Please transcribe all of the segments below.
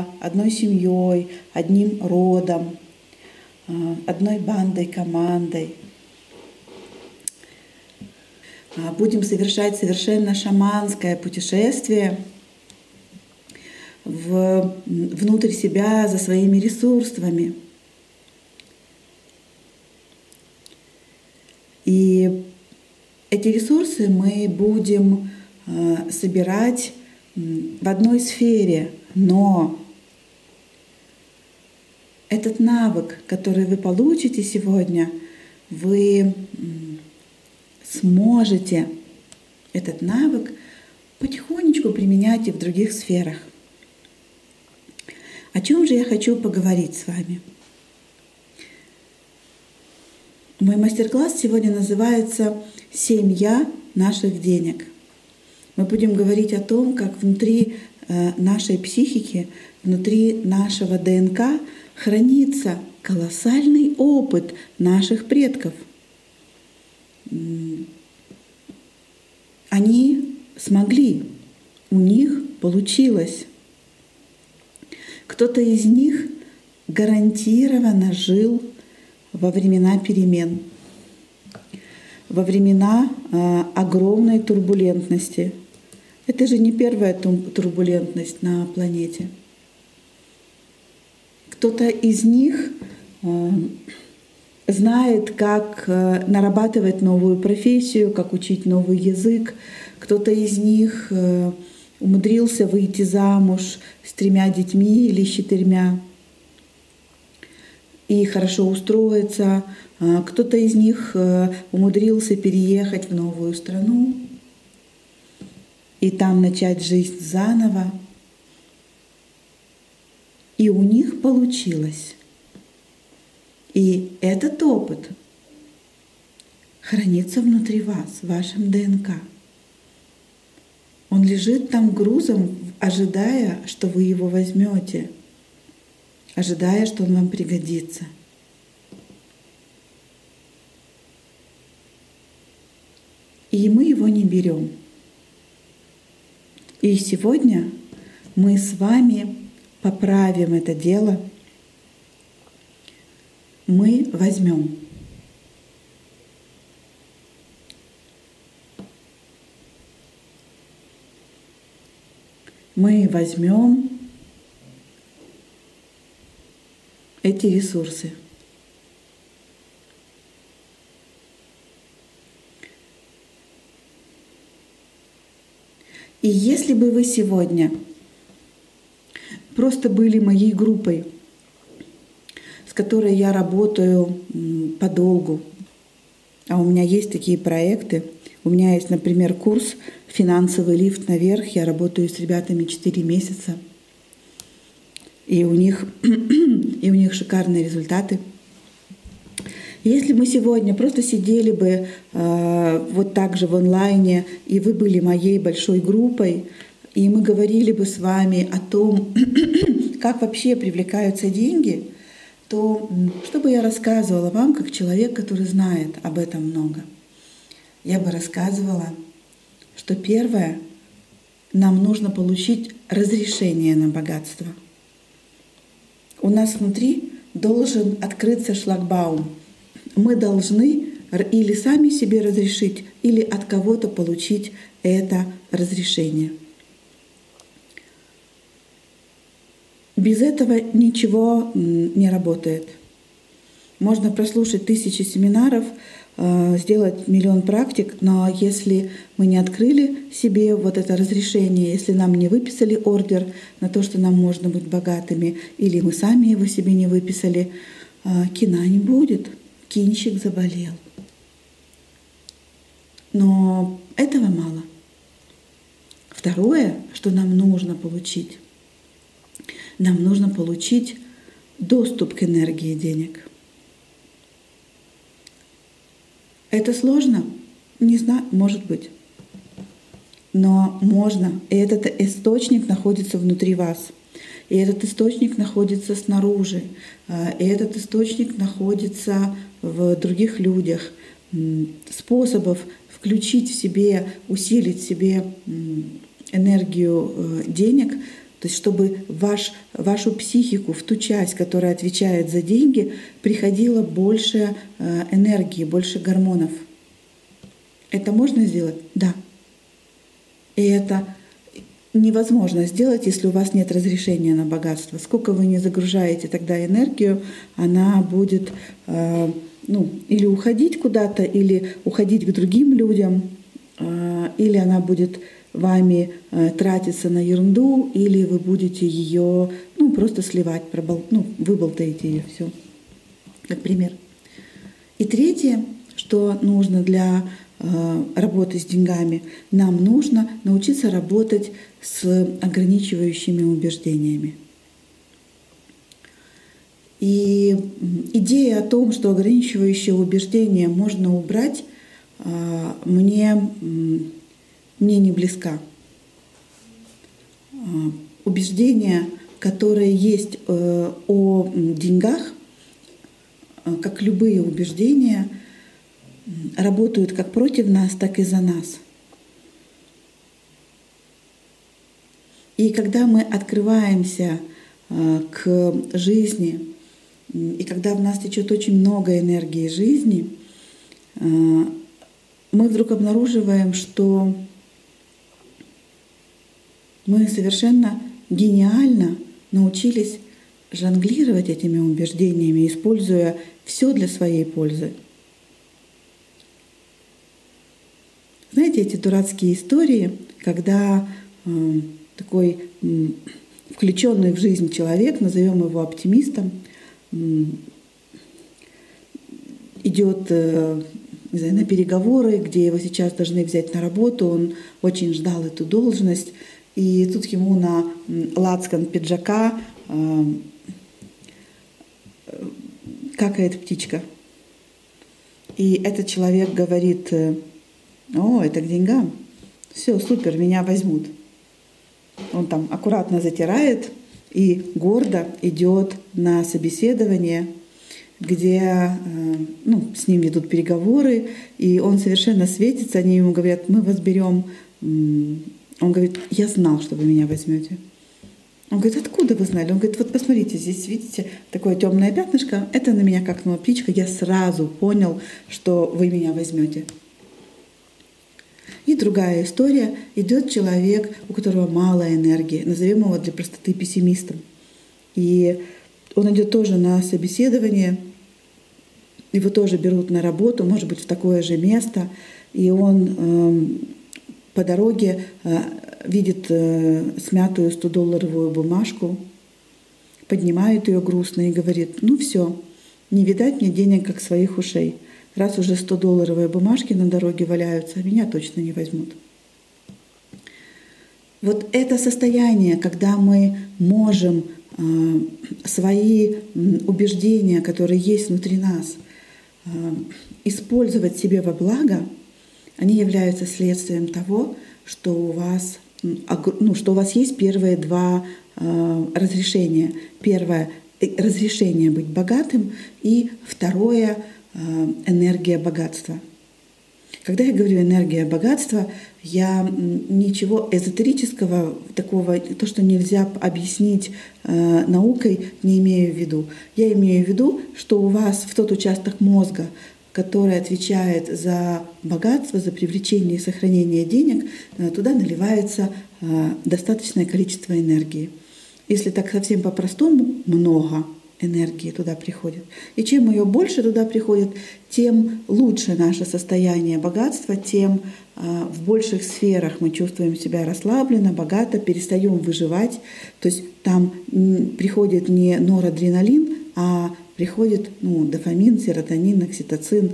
одной семьей, одним родом, одной бандой, командой. Будем совершать совершенно шаманское путешествие внутрь себя за своими ресурсами. И эти ресурсы мы будем собирать в одной сфере, но этот навык, который вы получите сегодня, вы сможете этот навык потихонечку применять и в других сферах. О чем же я хочу поговорить с вами? Мой мастер-класс сегодня называется «7 Я наших денег». Мы будем говорить о том, как внутри нашей психики, внутри нашего ДНК хранится колоссальный опыт наших предков. Они смогли, у них получилось. Кто-то из них гарантированно жил во времена перемен, во времена огромной турбулентности. Это же не первая турбулентность на планете. Кто-то из них знает, как нарабатывать новую профессию, как учить новый язык. Кто-то из них умудрился выйти замуж с 3 детьми или с 4 и хорошо устроиться. Кто-то из них умудрился переехать в новую страну и там начать жизнь заново. И у них получилось. И этот опыт хранится внутри вас, в вашем ДНК. Он лежит там грузом, ожидая, что вы его возьмете, ожидая, что он вам пригодится. И мы его не берем. И сегодня мы с вами поправим это дело. Мы возьмем. Мы возьмем эти ресурсы. И если бы вы сегодня просто были моей группой, с которой я работаю подолгу, а у меня есть такие проекты, у меня есть, например, курс «Финансовый лифт наверх», я работаю с ребятами 4 месяца, и у них шикарные результаты. Если мы сегодня просто сидели бы вот так же в онлайне, и вы были моей большой группой, и мы говорили бы с вами о том, как вообще привлекаются деньги, то что бы я рассказывала вам, как человек, который знает об этом много? Я бы рассказывала, что первое, нам нужно получить разрешение на богатство. У нас внутри должен открыться шлагбаум. Мы должны или сами себе разрешить, или от кого-то получить это разрешение. Без этого ничего не работает. Можно прослушать 1000 семинаров, сделать 1 000 000 практик, но если мы не открыли себе вот это разрешение, если нам не выписали ордер на то, что нам можно быть богатыми, или мы сами его себе не выписали, кина не будет. Кинщик заболел. Но этого мало. Второе, что нам нужно получить, нам нужно получить доступ к энергии денег. Это сложно? Не знаю, может быть. Но можно. И этот источник находится внутри вас. И этот источник находится снаружи. И этот источник находится в других людях. Способов включить в себе, усилить в себе энергию денег То есть чтобы в вашу психику, в ту часть, которая отвечает за деньги, приходило больше энергии, больше гормонов. Это можно сделать? Да. И это невозможно сделать, если у вас нет разрешения на богатство. Сколько вы не загружаете тогда энергию, она будет или уходить куда-то, или уходить к другим людям, или она будет вами тратиться на ерунду, или вы будете ее просто сливать, выболтаете ее все, как пример. И третье, что нужно для работы с деньгами, нам нужно научиться работать с ограничивающими убеждениями. И идея о том, что ограничивающие убеждения можно убрать, мне не близка. Убеждения, которые есть о деньгах, как любые убеждения, работают как против нас, так и за нас. И когда мы открываемся к жизни, и когда в нас течет очень много энергии жизни, мы вдруг обнаруживаем, что мы совершенно гениально научились жонглировать этими убеждениями, используя все для своей пользы. Знаете, эти дурацкие истории, когда такой включенный в жизнь человек, назовем его оптимистом, идет на переговоры, где его сейчас должны взять на работу, он очень ждал эту должность, и тут ему на лацкан пиджака какает птичка. И этот человек говорит: «О, это к деньгам, все, супер, меня возьмут». Он там аккуратно затирает и гордо идет на собеседование, где с ним ведут переговоры, и он совершенно светится, они ему говорят: «Мы вас берем». Он говорит: «Я знал, что вы меня возьмете». Он говорит: «Откуда вы знали?» Он говорит: «Вот посмотрите, здесь видите такое темное пятнышко, это на меня какнула птичка, я сразу понял, что вы меня возьмете». И другая история. Идет человек, у которого мало энергии, назовем его для простоты пессимистом. И он идет тоже на собеседование, его тоже берут на работу, может быть, в такое же место, и он по дороге видит смятую 100-долларовую бумажку, поднимает ее грустно и говорит: «Ну все, не видать мне денег, как своих ушей. Раз уже 100-долларовые бумажки на дороге валяются, меня точно не возьмут». Вот это состояние, когда мы можем свои убеждения, которые есть внутри нас, использовать себе во благо, они являются следствием того, что у вас есть первые два разрешения. Первое — разрешение быть богатым, и второе — энергия богатства. Когда я говорю «энергия богатства», я ничего эзотерического, такого, то, что нельзя объяснить наукой, не имею в виду. Я имею в виду, что у вас в тот участок мозга, который отвечает за богатство, за привлечение и сохранение денег, туда наливается достаточное количество энергии. Если так совсем по-простому, много энергии туда приходит. И чем ее больше туда приходит, тем лучше наше состояние богатства, тем в больших сферах мы чувствуем себя расслабленно, богато, перестаем выживать. То есть там приходит не норадреналин, а приходит дофамин, серотонин, окситоцин.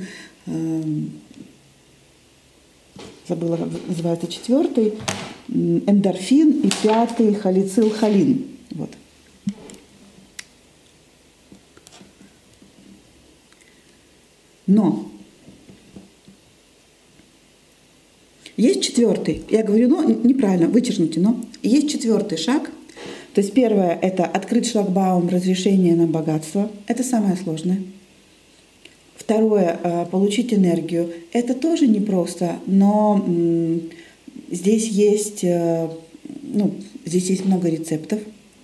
Забыла, как называется четвертый, эндорфин, и пятый холецилхолин. Вот. Но есть четвертый, я говорю, неправильно, вычеркните, но есть четвертый шаг. То есть первое — это открыть шлагбаум разрешения на богатство. Это самое сложное. Второе — получить энергию. Это тоже непросто, но здесь есть Здесь есть много рецептов.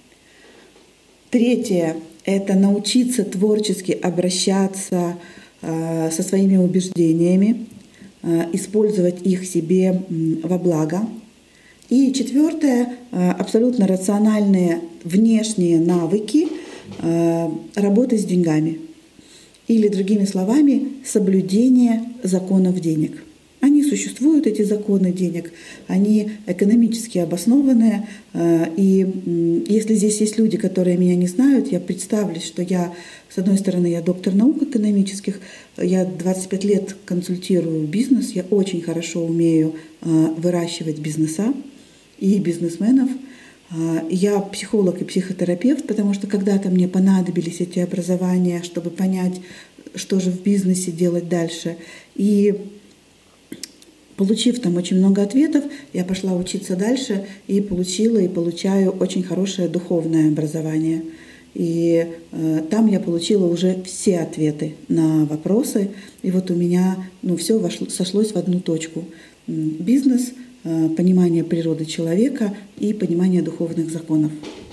Третье — это научиться творчески обращаться со своими убеждениями, использовать их себе во благо. И четвертое — абсолютно рациональные внешние навыки работы с деньгами. Или, другими словами, соблюдение законов денег. Они существуют, эти законы денег, они экономически обоснованные. И если здесь есть люди, которые меня не знают, я представлюсь, что я, с одной стороны, я доктор наук экономических, я 25 лет консультирую бизнес, я очень хорошо умею выращивать бизнеса и бизнесменов. Я психолог и психотерапевт, потому что когда-то мне понадобились эти образования, чтобы понять, что же в бизнесе делать дальше. И получив там очень много ответов, я пошла учиться дальше и получила и получаю очень хорошее духовное образование. И там я получила уже все ответы на вопросы. И вот у меня все сошлось в одну точку. Бизнес, понимание природы человека и понимание духовных законов.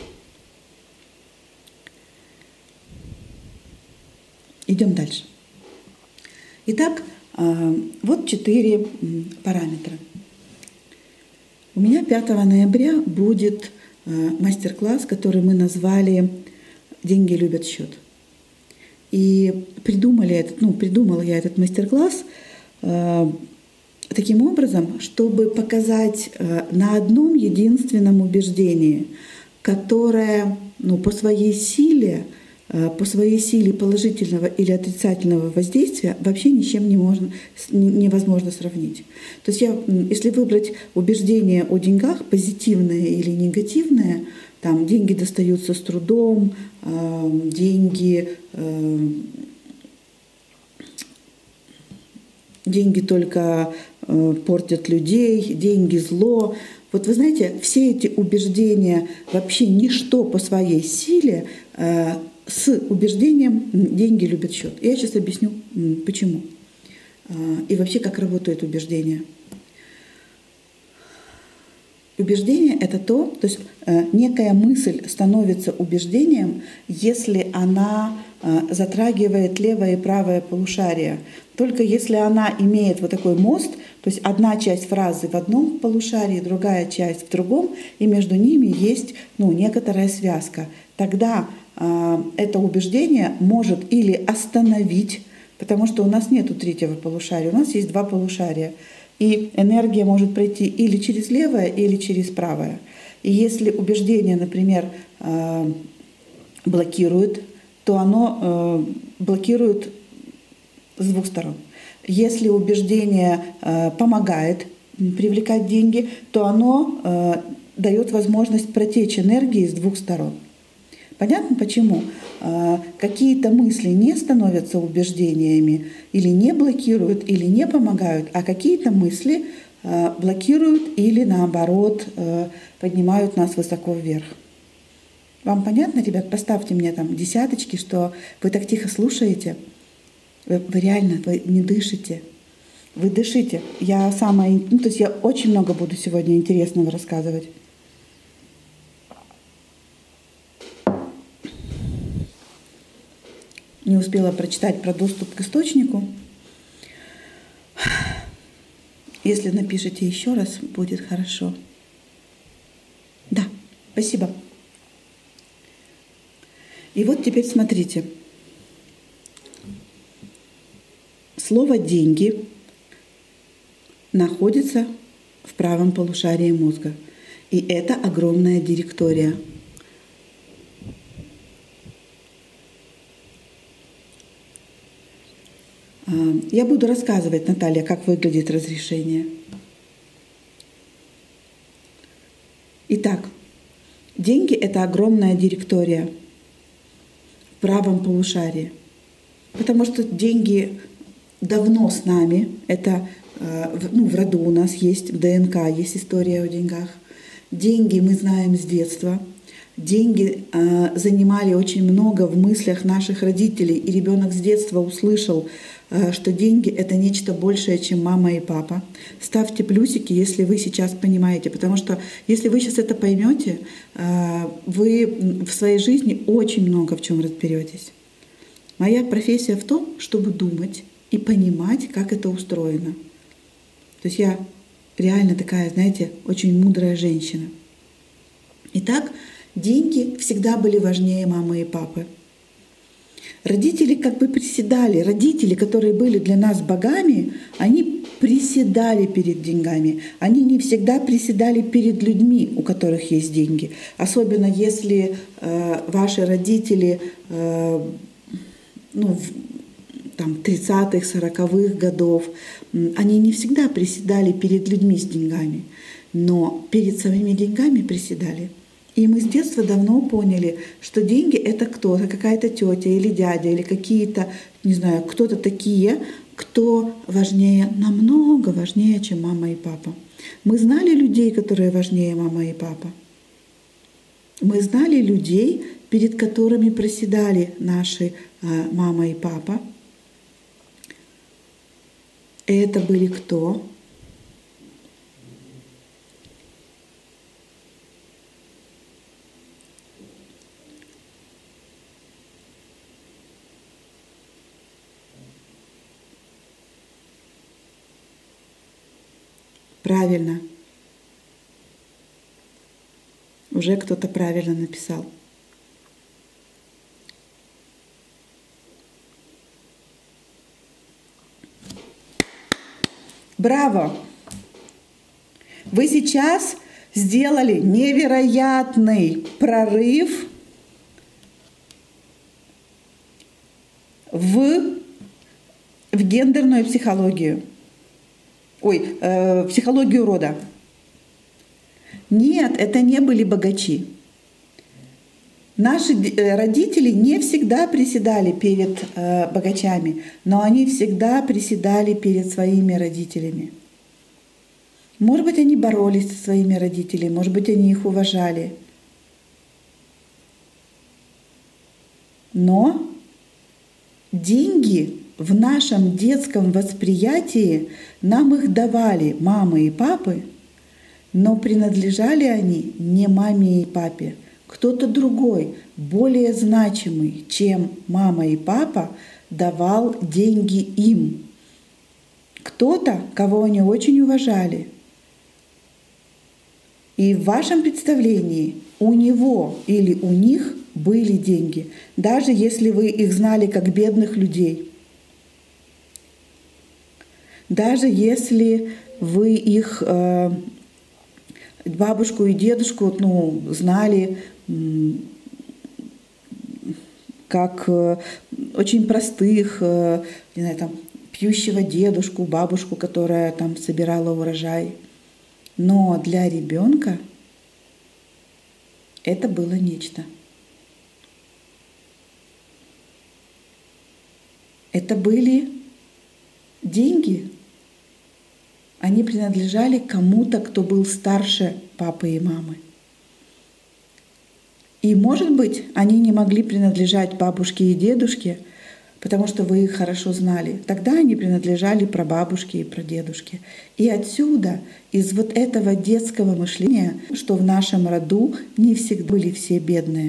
Идем дальше. Итак, вот 4 параметра. У меня 5 ноября будет мастер-класс, который мы назвали «Деньги любят счет». И придумала я этот мастер-класс таким образом, чтобы показать на одном единственном убеждении, которое по своей силе положительного или отрицательного воздействия вообще ни с чем невозможно сравнить. То есть если выбрать убеждение о деньгах, позитивное или негативное, там деньги достаются с трудом, деньги только портят людей, деньги зло. Вот вы знаете, все эти убеждения вообще ничто по своей силе с убеждением «деньги любят счет». Я сейчас объясню, почему. И вообще, как работает убеждение. Убеждение — это то есть некая мысль становится убеждением, если она затрагивает левое и правое полушарие. Только если она имеет вот такой мост, то есть одна часть фразы в одном полушарии, другая часть в другом, и между ними есть некоторая связка, тогда это убеждение может или остановить, потому что у нас нет 3-го полушария, у нас есть 2 полушария. И энергия может пройти или через левое, или через правое. И если убеждение, например, блокирует, то оно блокирует с 2 сторон. Если убеждение помогает привлекать деньги, то оно дает возможность протечь энергии с 2 сторон. Понятно почему? Какие-то мысли не становятся убеждениями, или не блокируют, или не помогают, а какие-то мысли блокируют или наоборот поднимают нас высоко вверх. Вам понятно, ребят? Поставьте мне там 10, что вы так тихо слушаете. Вы реально, вы не дышите. Вы дышите. Я очень много буду сегодня интересного рассказывать. Не успела прочитать про доступ к источнику. Если напишите еще раз, будет хорошо. Да, спасибо. И вот теперь смотрите. Слово «деньги» находится в правом полушарии мозга. И это огромная директория. Я буду рассказывать, Наталья, как выглядит разрешение. Итак, деньги — это огромная директория в правом полушарии. Потому что деньги давно с нами. Это в роду у нас есть, в ДНК есть история о деньгах. Деньги мы знаем с детства. Деньги занимали очень много в мыслях наших родителей, и ребенок с детства услышал, что деньги — это нечто большее, чем мама и папа. Ставьте плюсики, если вы сейчас понимаете, потому что если вы сейчас это поймете, вы в своей жизни очень много в чем разберетесь. Моя профессия в том, чтобы думать и понимать, как это устроено. То есть я реально такая, знаете, очень мудрая женщина. Итак, деньги всегда были важнее мамы и папы. Родители как бы приседали. Родители, которые были для нас богами, они приседали перед деньгами. Они не всегда приседали перед людьми, у которых есть деньги. Особенно если ваши родители там, 30-х, 40-х годов, они не всегда приседали перед людьми с деньгами, но перед своими деньгами приседали. И мы с детства давно поняли, что деньги — это кто-то, какая-то тетя или дядя, или какие-то, не знаю, кто-то такие, кто важнее, намного важнее, чем мама и папа. Мы знали людей, которые важнее мама и папа. Мы знали людей, перед которыми проседали наши мама и папа. И это были кто? Правильно. Уже кто-то правильно написал. Браво! Вы сейчас сделали невероятный прорыв в гендерную психологию. Психологию рода. Нет, это не были богачи. Наши родители не всегда приседали перед богачами, но они всегда приседали перед своими родителями. Может быть, они боролись со своими родителями, может быть, они их уважали. Но деньги в нашем детском восприятии нам их давали мамы и папы, но принадлежали они не маме и папе. Кто-то другой, более значимый, чем мама и папа, давал деньги им. Кто-то, кого они очень уважали. И в вашем представлении у него или у них были деньги, даже если вы их знали как бедных людей. Даже если вы их бабушку и дедушку знали как очень простых, не знаю, там, пьющего дедушку, бабушку, которая там собирала урожай. Но для ребенка это было нечто. Это были деньги. Они принадлежали кому-то, кто был старше папы и мамы. И, может быть, они не могли принадлежать бабушке и дедушке, потому что вы их хорошо знали. Тогда они принадлежали прабабушке и прадедушке. И отсюда, из вот этого детского мышления, что в нашем роду не всегда были все бедные.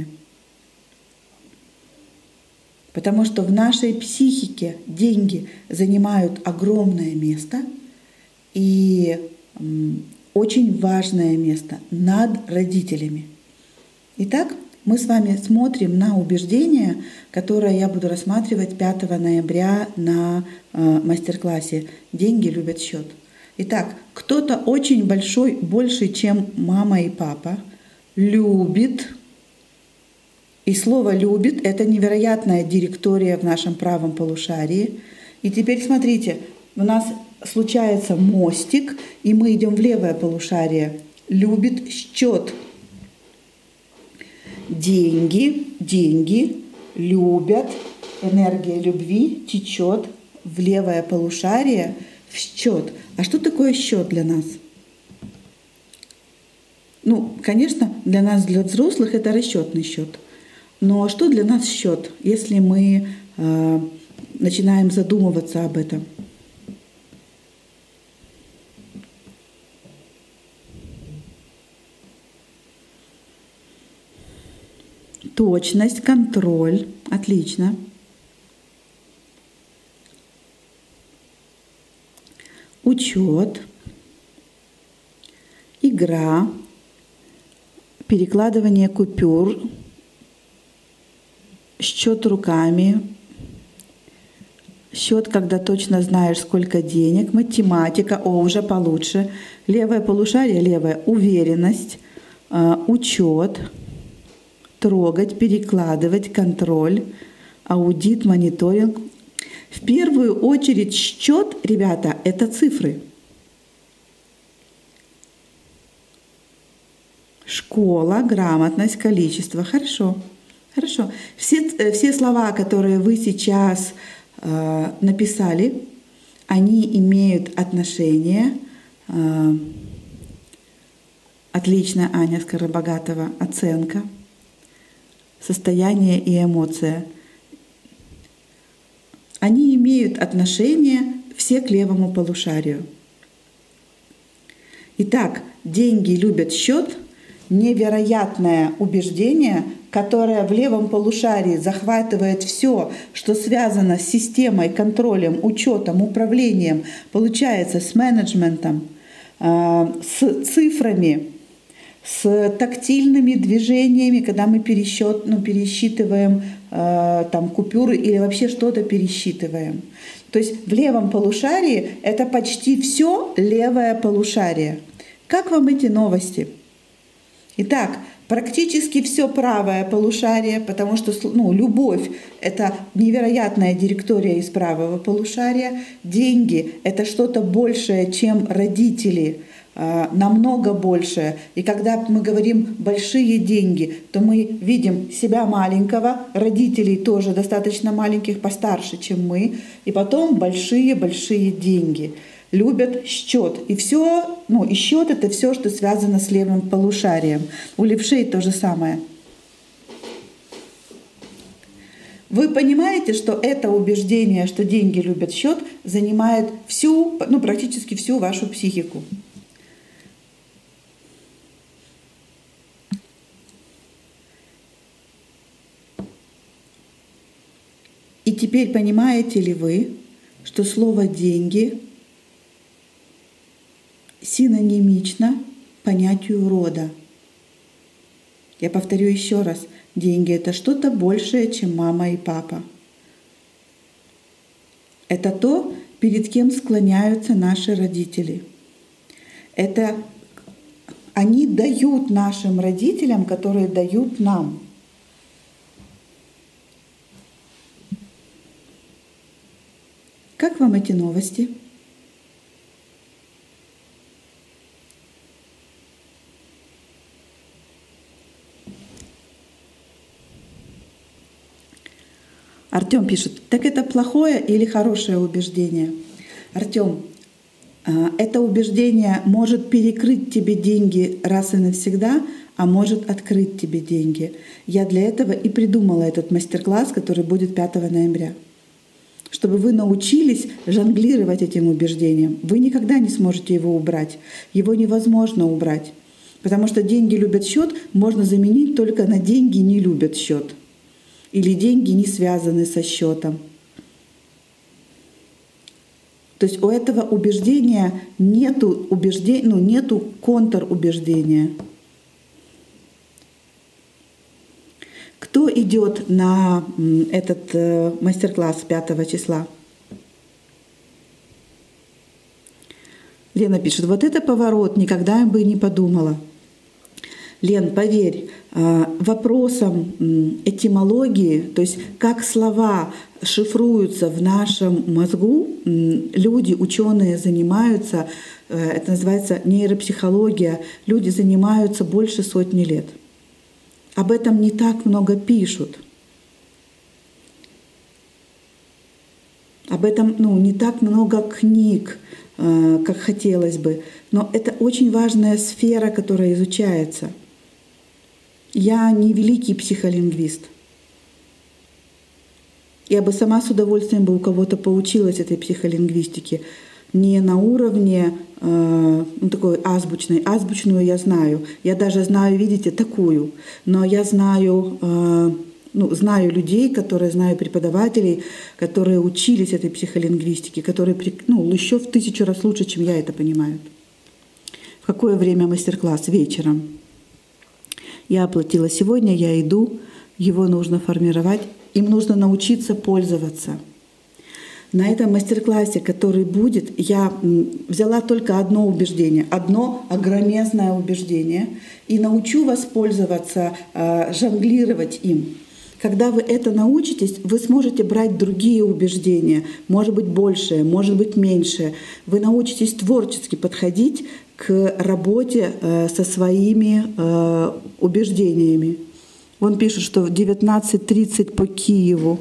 Потому что в нашей психике деньги занимают огромное место и очень важное место над родителями. Итак, мы с вами смотрим на убеждение, которое я буду рассматривать 5 ноября на мастер-классе «Деньги любят счет». Итак, кто-то очень большой, больше, чем мама и папа, любит. И слово «любит» — это невероятная директория в нашем правом полушарии. И теперь смотрите, у нас случается мостик, и мы идем в левое полушарие. Любит счет. Деньги любят, энергия любви течет в левое полушарие, в счет. А что такое счет для нас? Ну, конечно, для нас, для взрослых, это расчетный счет. Но что для нас счет, если мы начинаем задумываться об этом? Точность, контроль. Отлично. Учет. Игра. Перекладывание купюр. Счет руками. Счет, когда точно знаешь, сколько денег. Математика. О, уже получше. Левое полушарие, левая уверенность. Учет. Трогать, перекладывать, контроль, аудит, мониторинг. В первую очередь счет, ребята, это цифры. Школа, грамотность, количество. Хорошо. Хорошо. Все слова, которые вы сейчас написали, они имеют отношение. Отлично, Аня Скоробогатова, оценка. Состояние и эмоция. Они имеют отношение все к левому полушарию. Итак, деньги любят счет — невероятное убеждение, которое в левом полушарии захватывает все, что связано с системой, контролем, учетом, управлением, получается с менеджментом, с цифрами, с тактильными движениями, когда мы пересчитываем там купюры или вообще что-то пересчитываем. То есть в левом полушарии это почти все левое полушарие. Как вам эти новости? Итак, практически все правое полушарие, потому что любовь — это невероятная директория из правого полушария. Деньги — это что-то большее, чем родители, намного больше. И когда мы говорим «большие деньги», то мы видим себя маленького, родителей тоже достаточно маленьких, постарше, чем мы, и потом большие-большие деньги. Любят счет. И все, и счет — это все, что связано с левым полушарием. У левшей то же самое. Вы понимаете, что это убеждение, что деньги любят счет, занимает практически всю вашу психику. И теперь понимаете ли вы, что слово «деньги» синонимично понятию рода? Я повторю еще раз. Деньги — это что-то большее, чем мама и папа. Это то, перед кем склоняются наши родители. Это они дают нашим родителям, которые дают нам. Как вам эти новости? Артем пишет: так это плохое или хорошее убеждение? Артем, это убеждение может перекрыть тебе деньги раз и навсегда, а может открыть тебе деньги. Я для этого и придумала этот мастер-класс, который будет 5 ноября. Чтобы вы научились жонглировать этим убеждением. Вы никогда не сможете его убрать. Его невозможно убрать. Потому что деньги любят счет можно заменить только на деньги не любят счет. Или деньги не связаны со счетом. То есть у этого убеждения нету контрубеждения. Кто идет на этот мастер-класс 5 числа? Лена пишет: вот это поворот, никогда бы не подумала. Лен, поверь, вопросом этимологии, то есть как слова шифруются в нашем мозгу, люди, ученые занимаются, это называется нейропсихология, люди занимаются больше 100 лет. Об этом не так много пишут. Об этом не так много книг как хотелось бы. Но это очень важная сфера, которая изучается. Я не великий психолингвист. Я бы сама с удовольствием бы у кого-то поучилась этой психолингвистике. Не на уровне такой азбучной. Азбучную я знаю. Я даже знаю, видите, такую. Но я знаю, знаю людей, знаю преподавателей, которые учились этой психолингвистике, которые еще в 1000 раз лучше, чем я это понимаю. В какое время мастер-класс? Вечером. Я оплатила сегодня, я иду, его нужно формировать, им нужно научиться пользоваться. На этом мастер-классе, который будет, я взяла только одно убеждение, одно огромезное убеждение, и научу вас пользоваться, жонглировать им. Когда вы это научитесь, вы сможете брать другие убеждения, может быть большее, может быть меньшее. Вы научитесь творчески подходить к работе со своими убеждениями. Он пишет, что в 19:30 по Киеву,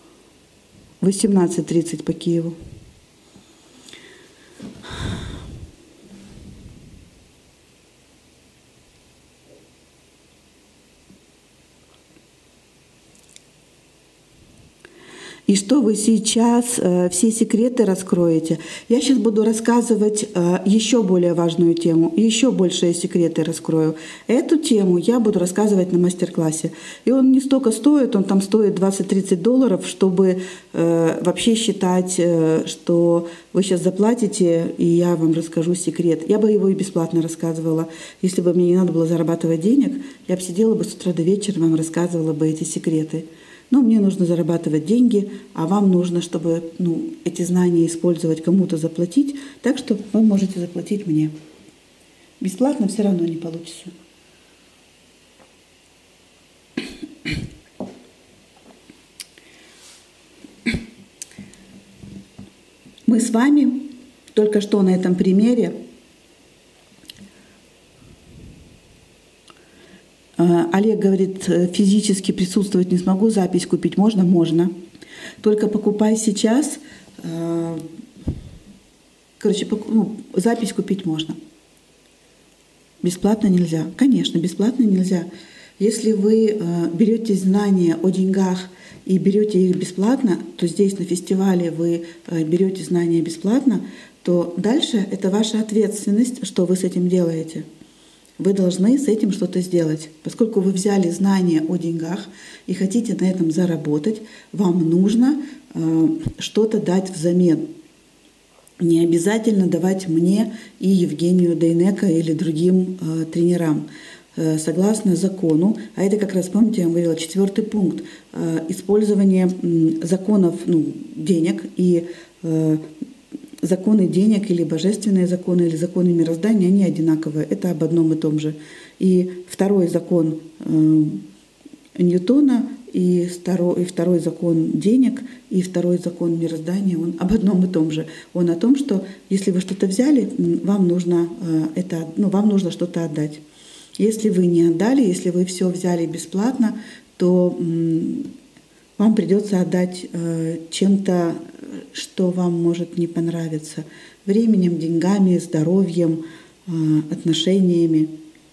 18:30 по Киеву. И что вы сейчас все секреты раскроете. Я сейчас буду рассказывать еще более важную тему, еще большие секреты раскрою. Эту тему я буду рассказывать на мастер-классе. И он не столько стоит, он там стоит $20-30, чтобы вообще считать, что вы сейчас заплатите, и я вам расскажу секрет. Я бы его и бесплатно рассказывала. Если бы мне не надо было зарабатывать денег, я бы сидела бы с утра до вечера, вам рассказывала бы эти секреты. Но мне нужно зарабатывать деньги, а вам нужно, чтобы эти знания использовать, кому-то заплатить. Так что вы можете заплатить мне. Бесплатно все равно не получится. Мы с вами только что на этом примере Олег говорит, физически присутствовать не смогу, запись купить можно? Можно. Только покупай сейчас. Запись купить можно. Бесплатно нельзя. Конечно, бесплатно нельзя. Если вы берете знания о деньгах и берете их бесплатно, то здесь на фестивале вы берете знания бесплатно, то дальше это ваша ответственность, что вы с этим делаете. Вы должны с этим что-то сделать. Поскольку вы взяли знания о деньгах и хотите на этом заработать, вам нужно что-то дать взамен. Не обязательно давать мне и Евгению Дейнеко или другим тренерам. Согласно закону, а это как раз, помните, я вам говорила, 4-й пункт, использование законов денег и законы денег или божественные законы, или законы мироздания, они одинаковые. Это об одном и том же. И 2-й закон Ньютона, и второй закон денег, и 2-й закон мироздания, он об одном и том же. Он о том, что если вы что-то взяли, вам нужно что-то отдать. Если вы не отдали, если вы все взяли бесплатно, то вам придется отдать чем-то, что вам может не понравиться. Временем, деньгами, здоровьем, отношениями.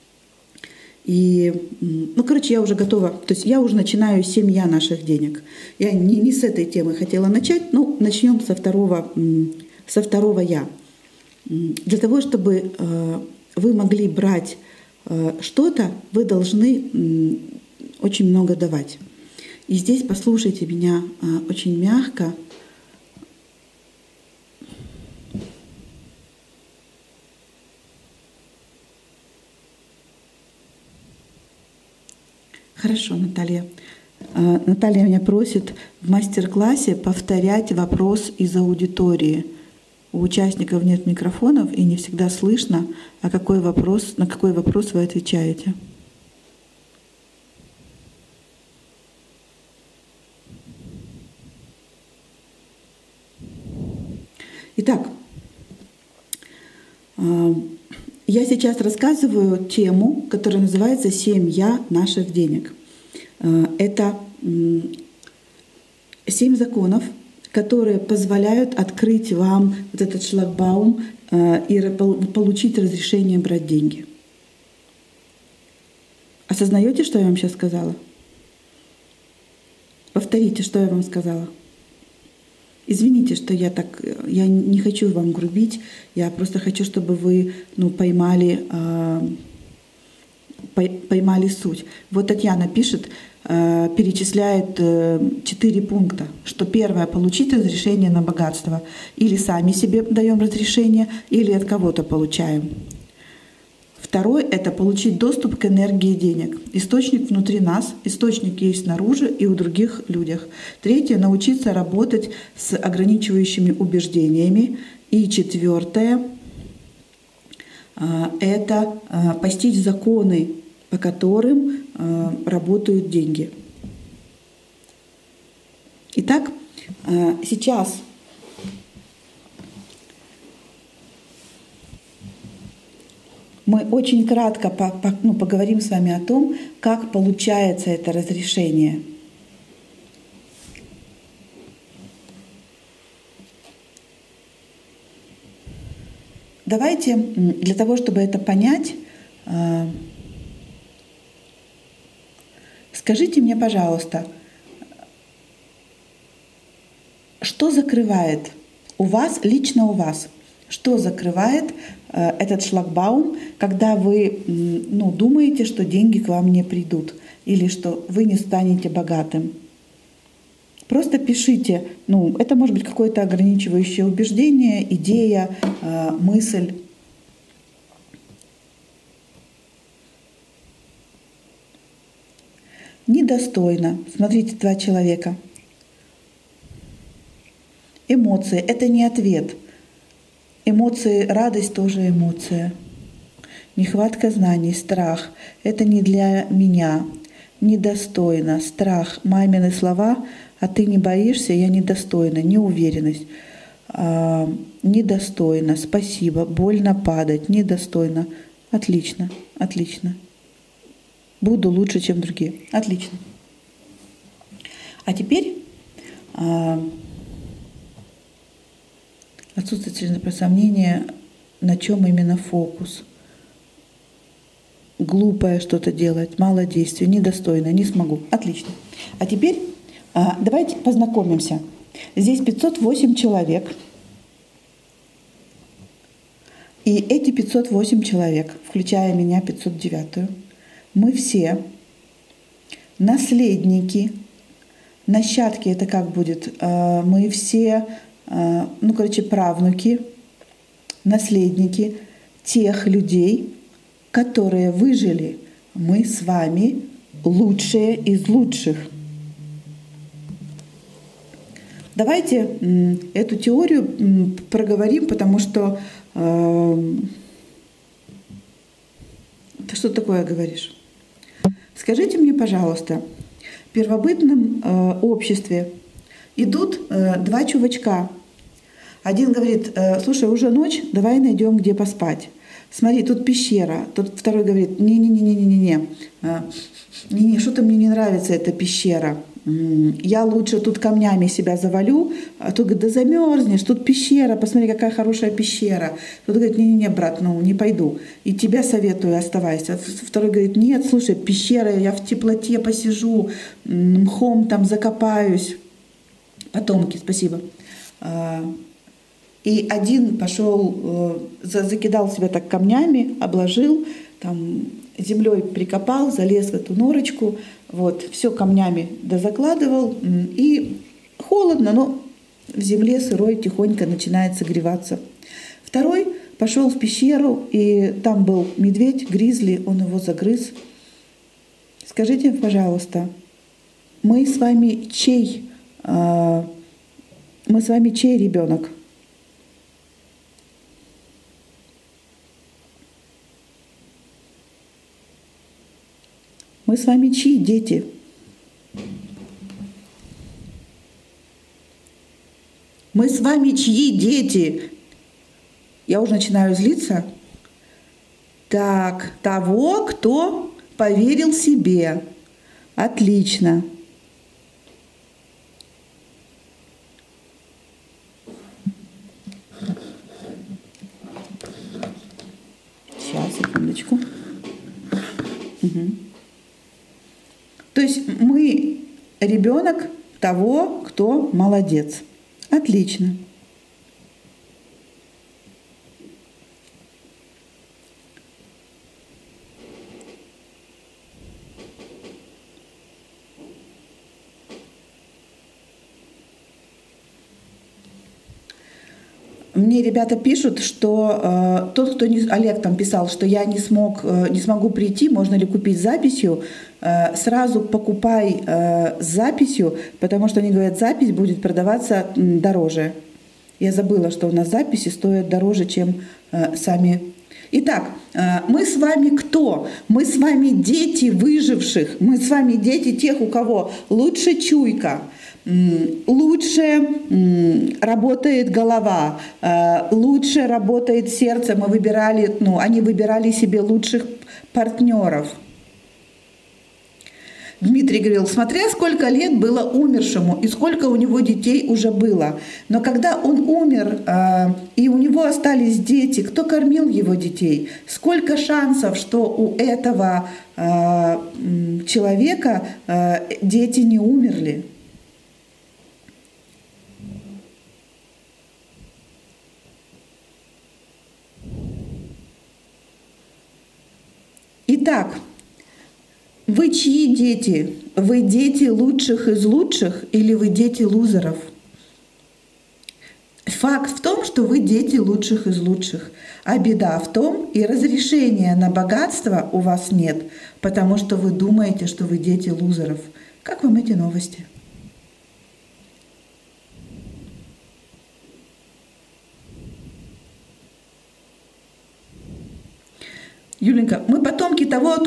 И, я уже готова. То есть я уже начинаю «Семья наших денег». Я не с этой темы хотела начать, но начнем со второго «Я». Для того, чтобы вы могли брать что-то, вы должны очень много давать. И здесь послушайте меня очень мягко. Хорошо, Наталья. Наталья меня просит в мастер-классе повторять вопрос из аудитории. У участников нет микрофонов и не всегда слышно, на какой вопрос вы отвечаете. Итак, я сейчас рассказываю тему, которая называется «Семья наших денег». Это 7 законов, которые позволяют открыть вам вот этот шлагбаум и получить разрешение брать деньги. Осознаете, что я вам сейчас сказала? Повторите, что я вам сказала. Извините, что я не хочу вам грубить, я просто хочу, чтобы вы поймали суть. Вот Татьяна пишет, перечисляет 4 пункта, что первое — получить разрешение на богатство. Или сами себе даем разрешение, или от кого-то получаем. Второй — это получить доступ к энергии денег. Источник внутри нас, источник есть снаружи и у других людях. Третье — научиться работать с ограничивающими убеждениями. И четвертое — это постичь законы, по которым работают деньги. Итак, сейчас мы очень кратко поговорим с вами о том, как получается это разрешение. Давайте для того, чтобы это понять, скажите мне, пожалуйста, что закрывает лично у вас, что закрывает этот шлагбаум, когда вы думаете, что деньги к вам не придут или что вы не станете богатым? Просто пишите, это может быть какое-то ограничивающее убеждение, идея, мысль. Недостойно. Смотрите, 2 человека. Эмоции — это не ответ. Эмоции, радость тоже эмоция. Нехватка знаний, страх — это не для меня. Недостойно, страх, мамины слова: а ты не боишься, я недостойна, неуверенность. Недостойно, спасибо, больно падать, недостойно. Отлично, отлично. Буду лучше, чем другие. Отлично. А теперь отсутствие сомнения, на чем именно фокус. Глупое что-то делать, мало действий, недостойно, не смогу. Отлично. А теперь давайте познакомимся. Здесь 508 человек. И эти 508 человек, включая меня, 509-ю, мы все наследники. Нащадки — это как будет? Мы все, правнуки, наследники тех людей, которые выжили. Мы с вами лучшие из лучших. Давайте эту теорию проговорим, потому что... Ты что такое говоришь? Скажите мне, пожалуйста, в первобытном обществе идут 2 чувачка. Один говорит: слушай, уже ночь, давай найдем, где поспать. Смотри, тут пещера. Тут второй говорит: не-не-не-не-не-не, что-то мне не нравится эта пещера. Я лучше тут камнями себя завалю. А тут говорит: да замерзнешь, тут пещера, посмотри, какая хорошая пещера. Тут говорит: не-не-не, брат, не пойду. И тебя советую, оставайся. Второй говорит: нет, слушай, пещера, я в теплоте посижу, мхом там закопаюсь. Потомки, спасибо. И один пошел, закидал себя так камнями, обложил, там землей прикопал, залез в эту норочку, все камнями дозакладывал, и холодно, но в земле сырой тихонько начинает согреваться. Второй пошел в пещеру, и там был медведь, гризли, он его загрыз. Скажите, пожалуйста, мы с вами чей ребенок? Мы с вами чьи дети? Мы с вами чьи дети? Я уже начинаю злиться. Так, того, кто поверил себе. Отлично. То есть мы ребенок того, кто молодец. Отлично. Мне ребята пишут, что тот, кто не... Олег там писал, что я не смогу прийти, можно ли купить с записью. Сразу покупай с записью, потому что они говорят, запись будет продаваться дороже. Я забыла, что у нас записи стоят дороже, чем сами. Итак, мы с вами кто? Мы с вами дети выживших, мы с вами дети тех, у кого лучше чуйка, лучше работает голова, лучше работает сердце. Мы выбирали, они выбирали себе лучших партнеров. Дмитрий говорил, смотря сколько лет было умершему и сколько у него детей уже было. Но когда он умер, и у него остались дети, кто кормил его детей? Сколько шансов, что у этого человека дети не умерли? Итак, вы чьи дети? Вы дети лучших из лучших или вы дети лузеров? Факт в том, что вы дети лучших из лучших. А беда в том, и разрешения на богатство у вас нет, потому что вы думаете, что вы дети лузеров. Как вам эти новости? Юленька, мы потомки того,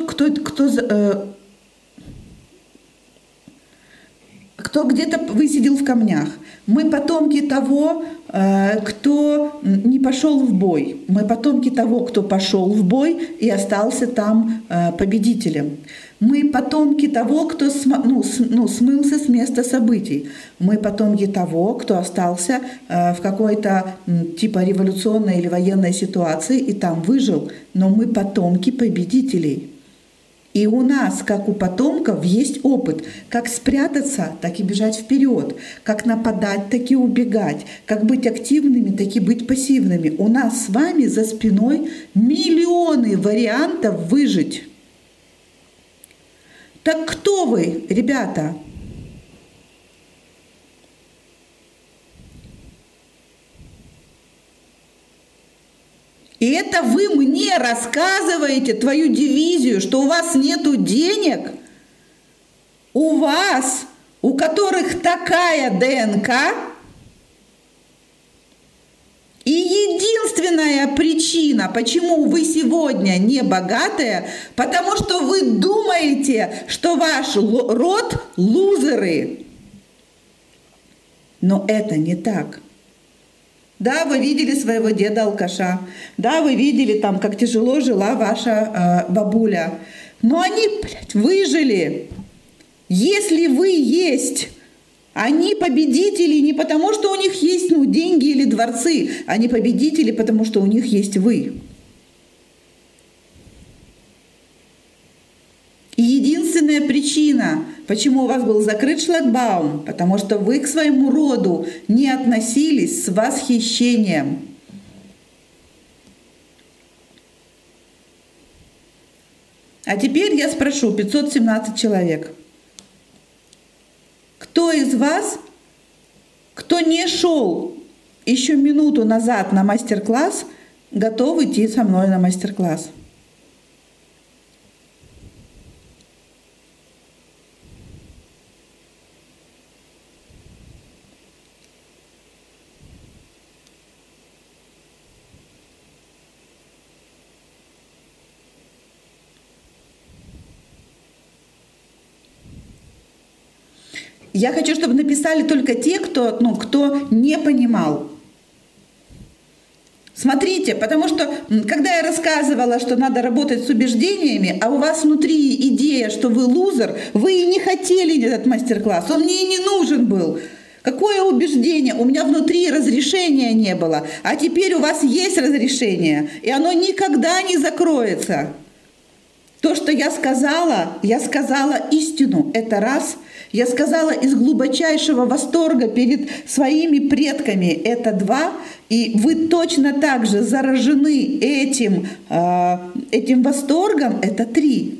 кто где-то высидел в камнях. Мы потомки того, кто не пошел в бой. Мы потомки того, кто пошел в бой и остался там победителем. Мы потомки того, кто смылся с места событий. Мы потомки того, кто остался в какой-то типа революционной или военной ситуации и там выжил. Но мы потомки победителей. И у нас, как у потомков, есть опыт, как спрятаться, так и бежать вперед, как нападать, так и убегать, как быть активными, так и быть пассивными. У нас с вами за спиной миллионы вариантов выжить. Так кто вы, ребята? И это вы мне рассказываете твою дивизию, что у вас нету денег? У вас, у которых такая ДНК? И единственная причина, почему вы сегодня не богатые, потому что вы думаете, что ваш род лузеры. Но это не так. Да, вы видели своего деда-алкаша. Да, вы видели там, как тяжело жила ваша бабуля. Но они, выжили. Если вы есть, они победители не потому, что у них есть деньги или дворцы. Они победители, потому что у них есть вы. И единственная причина, почему у вас был закрыт шлагбаум, потому что вы к своему роду не относились с восхищением. А теперь я спрошу 517 человек. Кто из вас, кто не шел еще минуту назад на мастер-класс, готов идти со мной на мастер-класс? Я хочу, чтобы написали только те, кто не понимал. Смотрите, потому что, когда я рассказывала, что надо работать с убеждениями, а у вас внутри идея, что вы лузер, вы и не хотели этот мастер-класс, он мне и не нужен был. Какое убеждение? У меня внутри разрешения не было, а теперь у вас есть разрешение, и оно никогда не закроется. То, что я сказала истину, это раз. Я сказала из глубочайшего восторга перед своими предками, это два. И вы точно так же заражены этим восторгом, это три.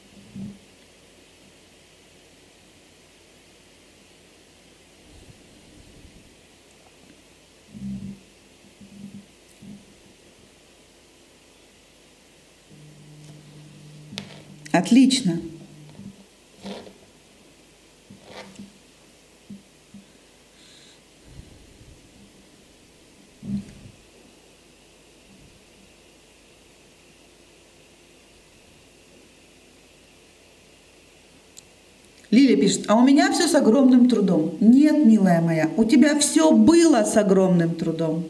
Отлично. Лиля пишет, а у меня все с огромным трудом. Нет, милая моя, у тебя все было с огромным трудом.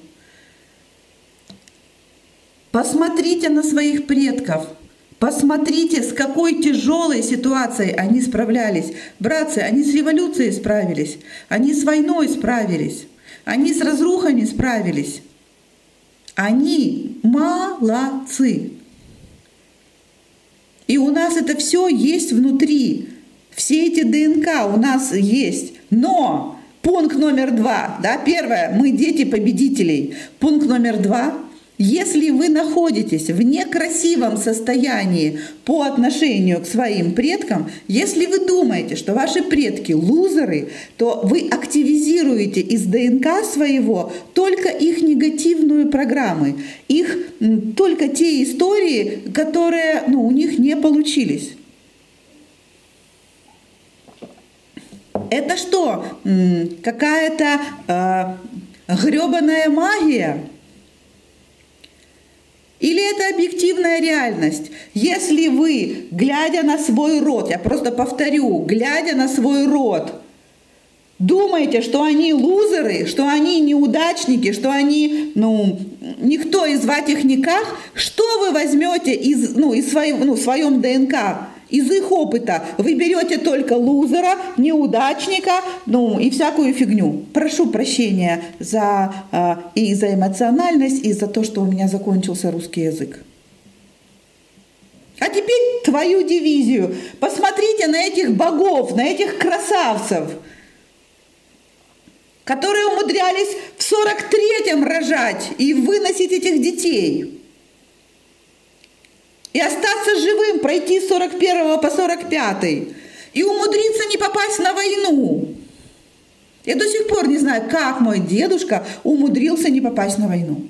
Посмотрите на своих предков. Посмотрите, с какой тяжелой ситуацией они справлялись. Братцы, они с революцией справились, они с войной справились, они с разрухами справились. Они молодцы. И у нас это все есть внутри. Все эти ДНК у нас есть. Но пункт номер 2, да, первое, мы дети победителей. Пункт номер 2. Если вы находитесь в некрасивом состоянии по отношению к своим предкам, если вы думаете, что ваши предки лузеры, то вы активизируете из ДНК своего только их негативную программу, их только те истории, которые у них не получились. Это что? Какая-то грёбаная магия? Или это объективная реальность? Если вы, глядя на свой род, я просто повторю, глядя на свой род, думаете, что они лузеры, что они неудачники, что они, никто и звать их никак, что вы возьмете из своем ДНК? Из их опыта вы берете только лузера, неудачника, и всякую фигню. Прошу прощения и за эмоциональность, и за то, что у меня закончился русский язык. А теперь твою дивизию. Посмотрите на этих богов, на этих красавцев, которые умудрялись в 43-м рожать и выносить этих детей. И остаться живым, пройти с 41 по 45 и умудриться не попасть на войну. Я до сих пор не знаю, как мой дедушка умудрился не попасть на войну.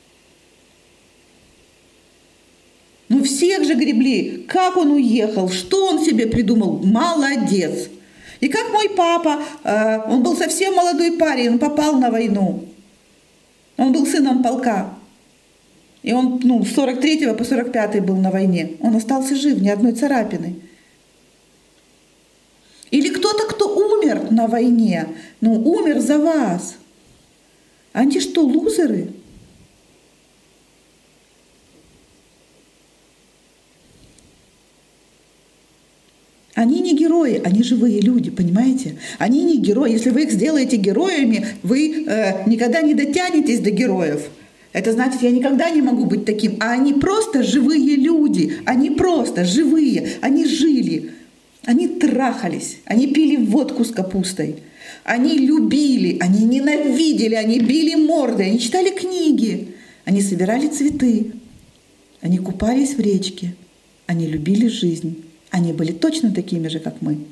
Всех же гребли, как он уехал, что он себе придумал. Молодец. И как мой папа, он был совсем молодой парень, он попал на войну. Он был сыном полка. И он с 43 по 45 был на войне. Он остался жив, ни одной царапины. Или кто-то, кто умер на войне, умер за вас. Они что, лузеры? Они не герои, они живые люди, понимаете? Они не герои. Если вы их сделаете героями, вы никогда не дотянетесь до героев. Это значит, я никогда не могу быть таким. А они просто живые люди. Они просто живые. Они жили. Они трахались. Они пили водку с капустой. Они любили. Они ненавидели. Они били морды. Они читали книги. Они собирали цветы. Они купались в речке. Они любили жизнь. Они были точно такими же, как мы.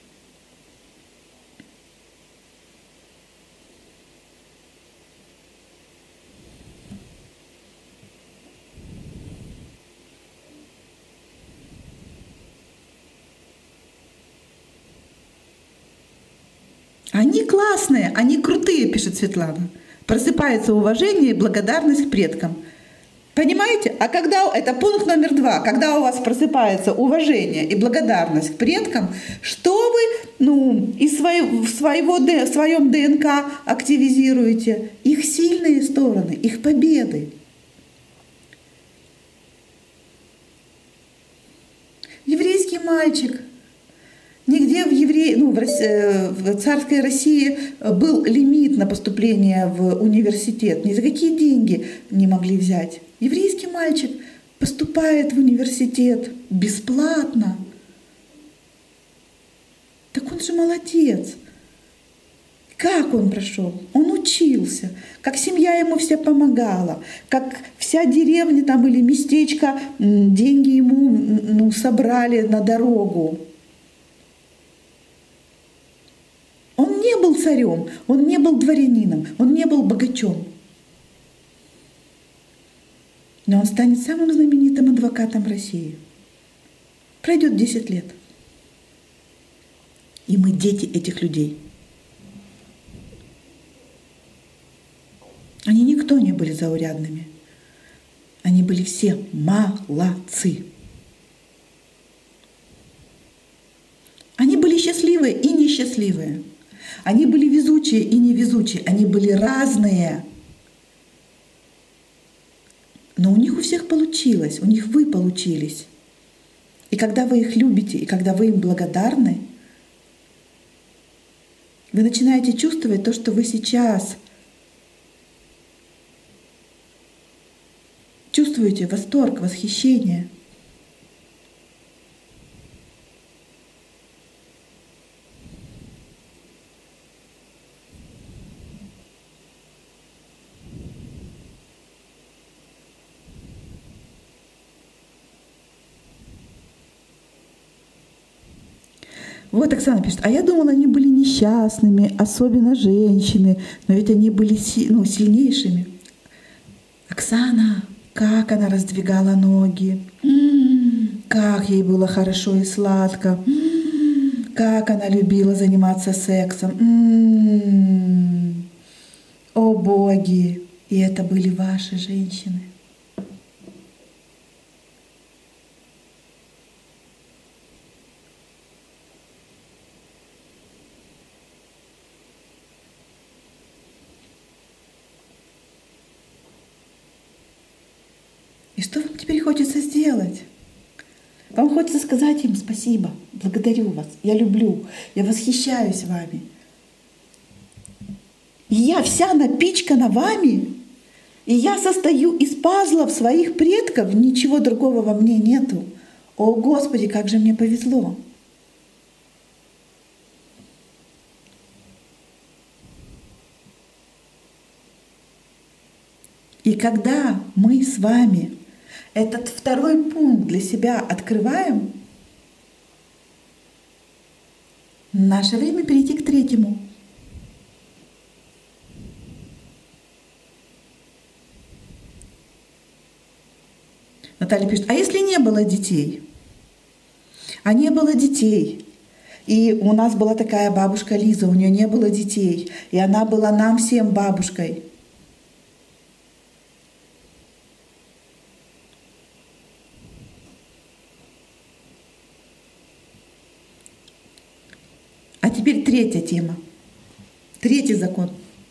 Они классные, они крутые, пишет Светлана. Просыпается уважение и благодарность к предкам. Понимаете? А когда, это пункт номер 2, когда у вас просыпается уважение и благодарность к предкам, что вы из в своем ДНК активизируете? Их сильные стороны, их победы. Еврейский мальчик. Нигде в царской России был лимит на поступление в университет. Ни за какие деньги не могли взять. Еврейский мальчик поступает в университет бесплатно. Так он же молодец. Как он прошел? Он учился, как семья ему вся помогала, как вся деревня там или местечко деньги ему собрали на дорогу. Он не был царем, он не был дворянином, он не был богачом. Но он станет самым знаменитым адвокатом России. Пройдет 10 лет. И мы дети этих людей. Они никто не были заурядными. Они были все молодцы. Они были счастливые и несчастливые. Они были везучие и невезучие. Они были разные. Но у них у всех получилось. У них вы получились. И когда вы их любите, и когда вы им благодарны, вы начинаете чувствовать то, что вы сейчас чувствуете восторг, восхищение. Вот Оксана пишет, а я думала, они были несчастными, особенно женщины, но ведь они были сильнейшими. Оксана, как она раздвигала ноги, как ей было хорошо и сладко, как она любила заниматься сексом. О боги! И это были ваши женщины. И что вам теперь хочется сделать? Вам хочется сказать им спасибо, благодарю вас, я люблю, я восхищаюсь вами. И я вся напичкана вами, и я состою из пазлов своих предков, ничего другого во мне нету. О Господи, как же мне повезло! И когда мы с вами этот второй пункт для себя открываем, наше время перейти к третьему. Наталья пишет, а если не было детей? А не было детей. И у нас была такая бабушка Лиза, у нее не было детей. И она была нам всем бабушкой. А теперь третья тема. Третий закон.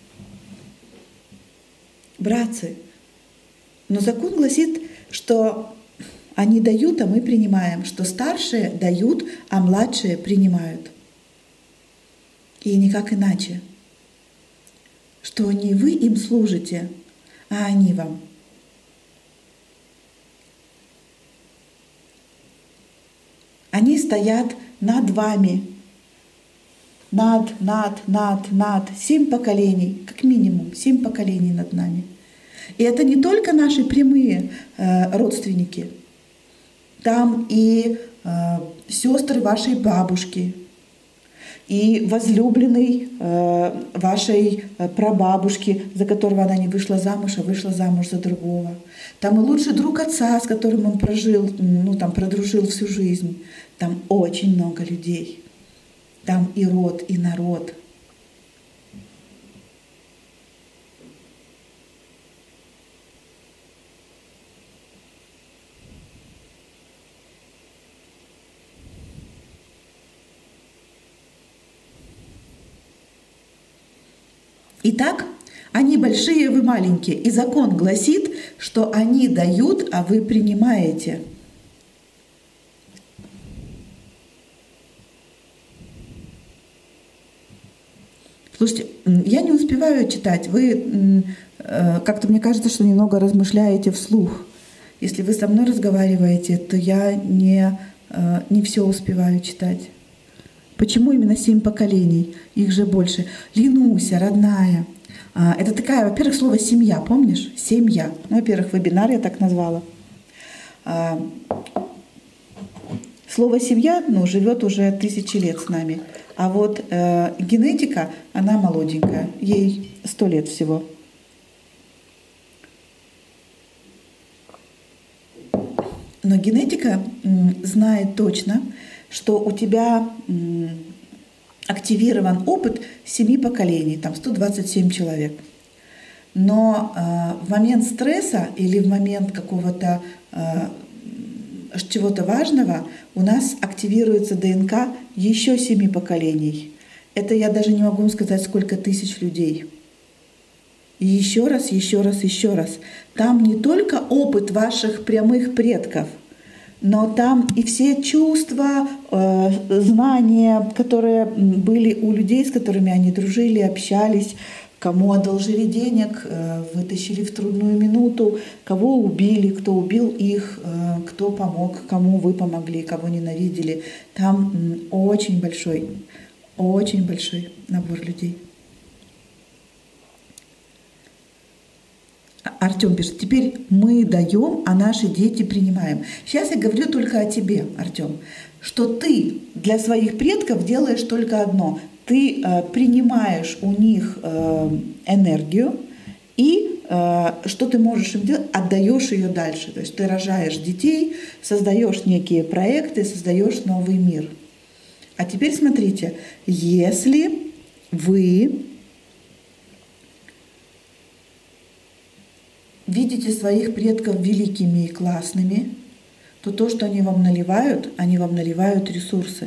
Братцы, но закон гласит, что они дают, а мы принимаем, что старшие дают, а младшие принимают. И никак иначе. Что не вы им служите, а они вам. Они стоят над вами. Над. 7 поколений, как минимум, 7 поколений над нами. И это не только наши прямые родственники. Там и сестры вашей бабушки, и возлюбленный вашей прабабушки, за которого она не вышла замуж, а вышла замуж за другого. Там и лучший друг отца, с которым он продружил всю жизнь. Там очень много людей. Там и род, и народ. Итак, они большие, вы маленькие. И закон гласит, что они дают, а вы принимаете. Слушайте, я не успеваю читать. Вы как-то, мне кажется, что немного размышляете вслух. Если вы со мной разговариваете, то я не все успеваю читать. Почему именно 7 поколений? Их же больше. Ленуся, родная. Это такая, во-первых, слово «семья», помнишь? Семья. Ну, во-первых, вебинар я так назвала. Слово «семья» живет уже 1000 лет с нами. А вот генетика, она молоденькая. Ей 100 лет всего. Но генетика знает точно, что у тебя активирован опыт 7 поколений, там 127 человек. Но в момент стресса или в момент какого-то чего-то важного у нас активируется ДНК еще 7 поколений. Это я даже не могу сказать, сколько тысяч людей. И еще раз, еще раз, еще раз. Там не только опыт ваших прямых предков, но там и все чувства, знания, которые были у людей, с которыми они дружили, общались, кому одолжили денег, вытащили в трудную минуту, кого убили, кто убил их, кто помог, кому вы помогли, кого ненавидели. Там очень большой набор людей. Артем пишет, теперь мы даем, а наши дети принимаем. Сейчас я говорю только о тебе, Артем, что ты для своих предков делаешь только одно. Ты принимаешь у них энергию и что ты можешь им делать, отдаешь ее дальше. То есть ты рожаешь детей, создаешь некие проекты, создаешь новый мир. А теперь смотрите, если вы видите своих предков великими и классными, то, что они вам наливают ресурсы.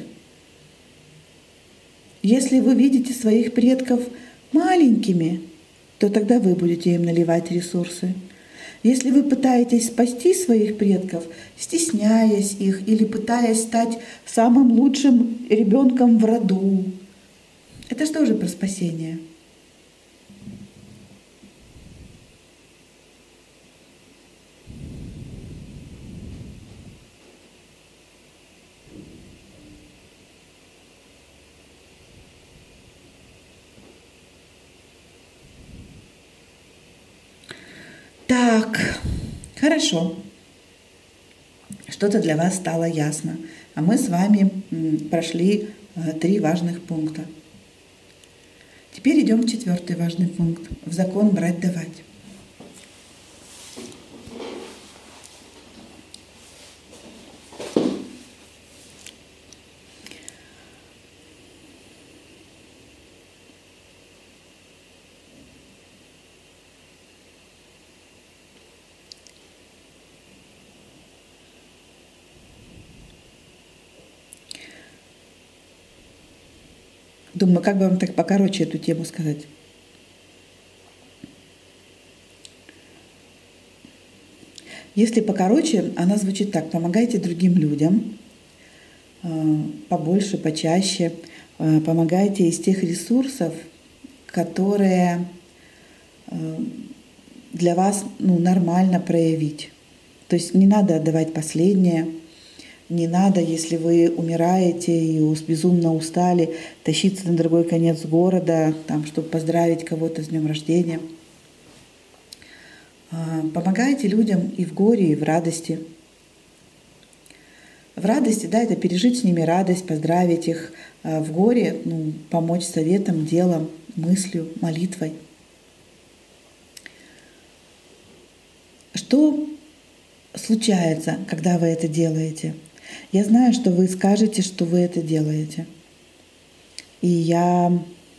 Если вы видите своих предков маленькими, то тогда вы будете им наливать ресурсы. Если вы пытаетесь спасти своих предков, стесняясь их или пытаясь стать самым лучшим ребенком в роду, это что же про спасение? Так, хорошо. Что-то для вас стало ясно. А мы с вами прошли 3 важных пункта. Теперь идем в 4-й важный пункт. В закон брать-давать. Думаю, как бы вам так покороче эту тему сказать. Если покороче, она звучит так. Помогайте другим людям побольше, почаще. Помогайте из тех ресурсов, которые для вас нормально проявить. То есть не надо отдавать последнее. Не надо, если вы умираете и безумно устали, тащиться на другой конец города, чтобы поздравить кого-то с днем рождения. Помогайте людям и в горе, и в радости. В радости, это пережить с ними радость, поздравить их. В горе, помочь советом, делом, мыслью, молитвой. Что случается, когда вы это делаете? Я знаю, что вы скажете, что вы это делаете. И я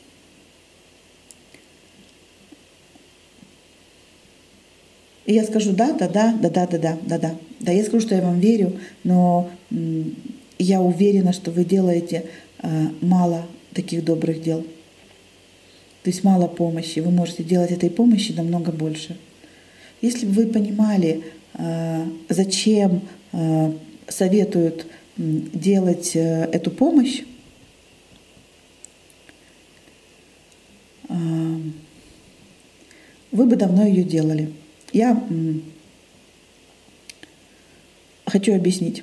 скажу да. Да, я скажу, что я вам верю, но я уверена, что вы делаете мало таких добрых дел. То есть мало помощи. Вы можете делать этой помощи намного больше. Если бы вы понимали, зачем советуют делать эту помощь, вы бы давно ее делали. Я хочу объяснить.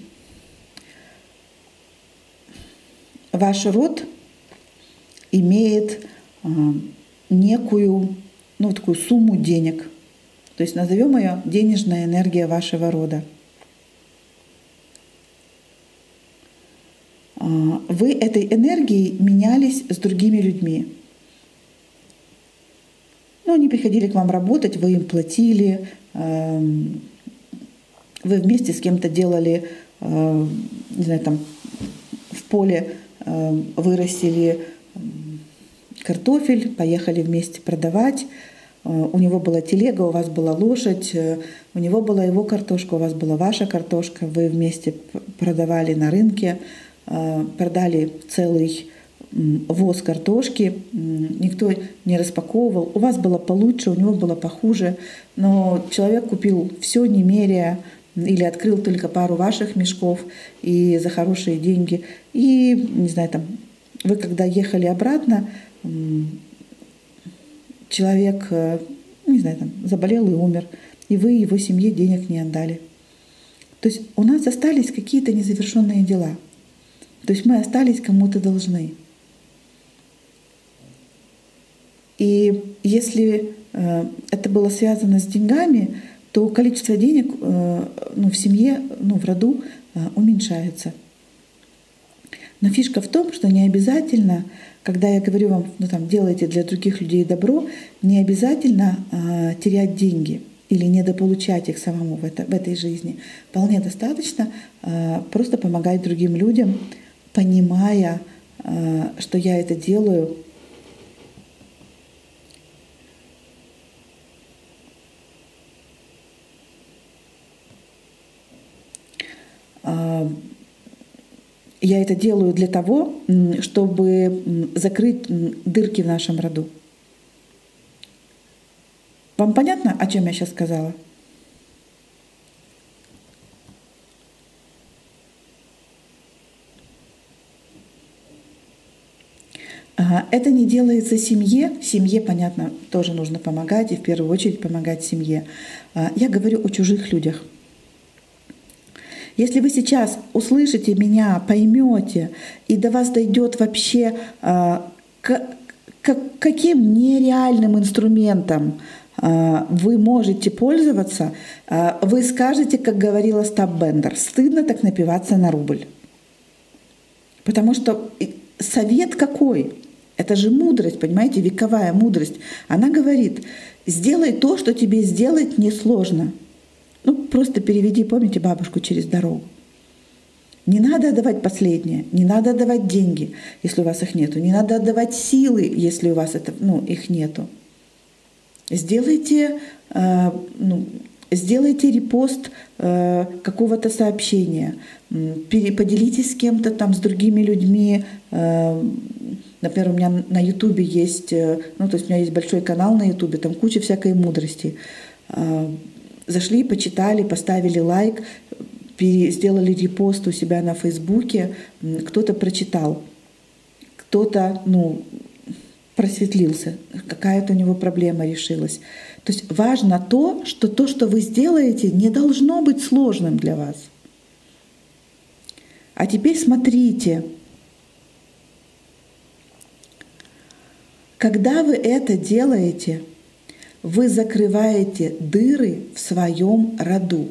Ваш род имеет некую, такую сумму денег. То есть назовем ее денежная энергия вашего рода. Вы этой энергией менялись с другими людьми. Они приходили к вам работать, вы им платили, вы вместе с кем-то делали, не знаю, там в поле вырастили картофель, поехали вместе продавать. У него была телега, у вас была лошадь, у него была его картошка, у вас была ваша картошка, вы вместе продавали на рынке, продали целый воз картошки, никто не распаковывал. У вас было получше, у него было похуже, но человек купил все, не меряя, или открыл только пару ваших мешков и за хорошие деньги. И, не знаю, там, вы когда ехали обратно, человек, не знаю, там, заболел и умер, и вы его семье денег не отдали. То есть у нас остались какие-то незавершенные дела. То есть мы остались кому-то должны. И если это было связано с деньгами, то количество денег в семье, в роду уменьшается. Но фишка в том, что не обязательно, когда я говорю вам, делайте для других людей добро, не обязательно терять деньги или недополучать их самому в этой жизни. Вполне достаточно просто помогать другим людям, понимая, что я это делаю для того, чтобы закрыть дырки в нашем роду. Вам понятно, о чем я сейчас сказала? Это не делается семье. Семье, понятно, тоже нужно помогать, и в первую очередь помогать семье. Я говорю о чужих людях. Если вы сейчас услышите меня, поймете, и до вас дойдет вообще, каким нереальным инструментом вы можете пользоваться, вы скажете, как говорила Остап Бендер, стыдно так напиваться на рубль. Потому что совет какой? Это же мудрость, понимаете, вековая мудрость. Она говорит, сделай то, что тебе сделать несложно. Просто переведи, помните, бабушку через дорогу. Не надо отдавать последнее, не надо отдавать деньги, если у вас их нету, не надо отдавать силы, если у вас их нету. Сделайте репост какого-то сообщения, поделитесь с кем-то там, с другими людьми. Например, у меня на Ютубе есть, то есть у меня есть большой канал на Ютубе, там куча всякой мудрости. Зашли, почитали, поставили лайк, сделали репост у себя на Фейсбуке, кто-то прочитал, кто-то, просветлился, какая-то у него проблема решилась. То есть важно то, что вы сделаете, не должно быть сложным для вас. А теперь смотрите. Когда вы это делаете, вы закрываете дыры в своем роду.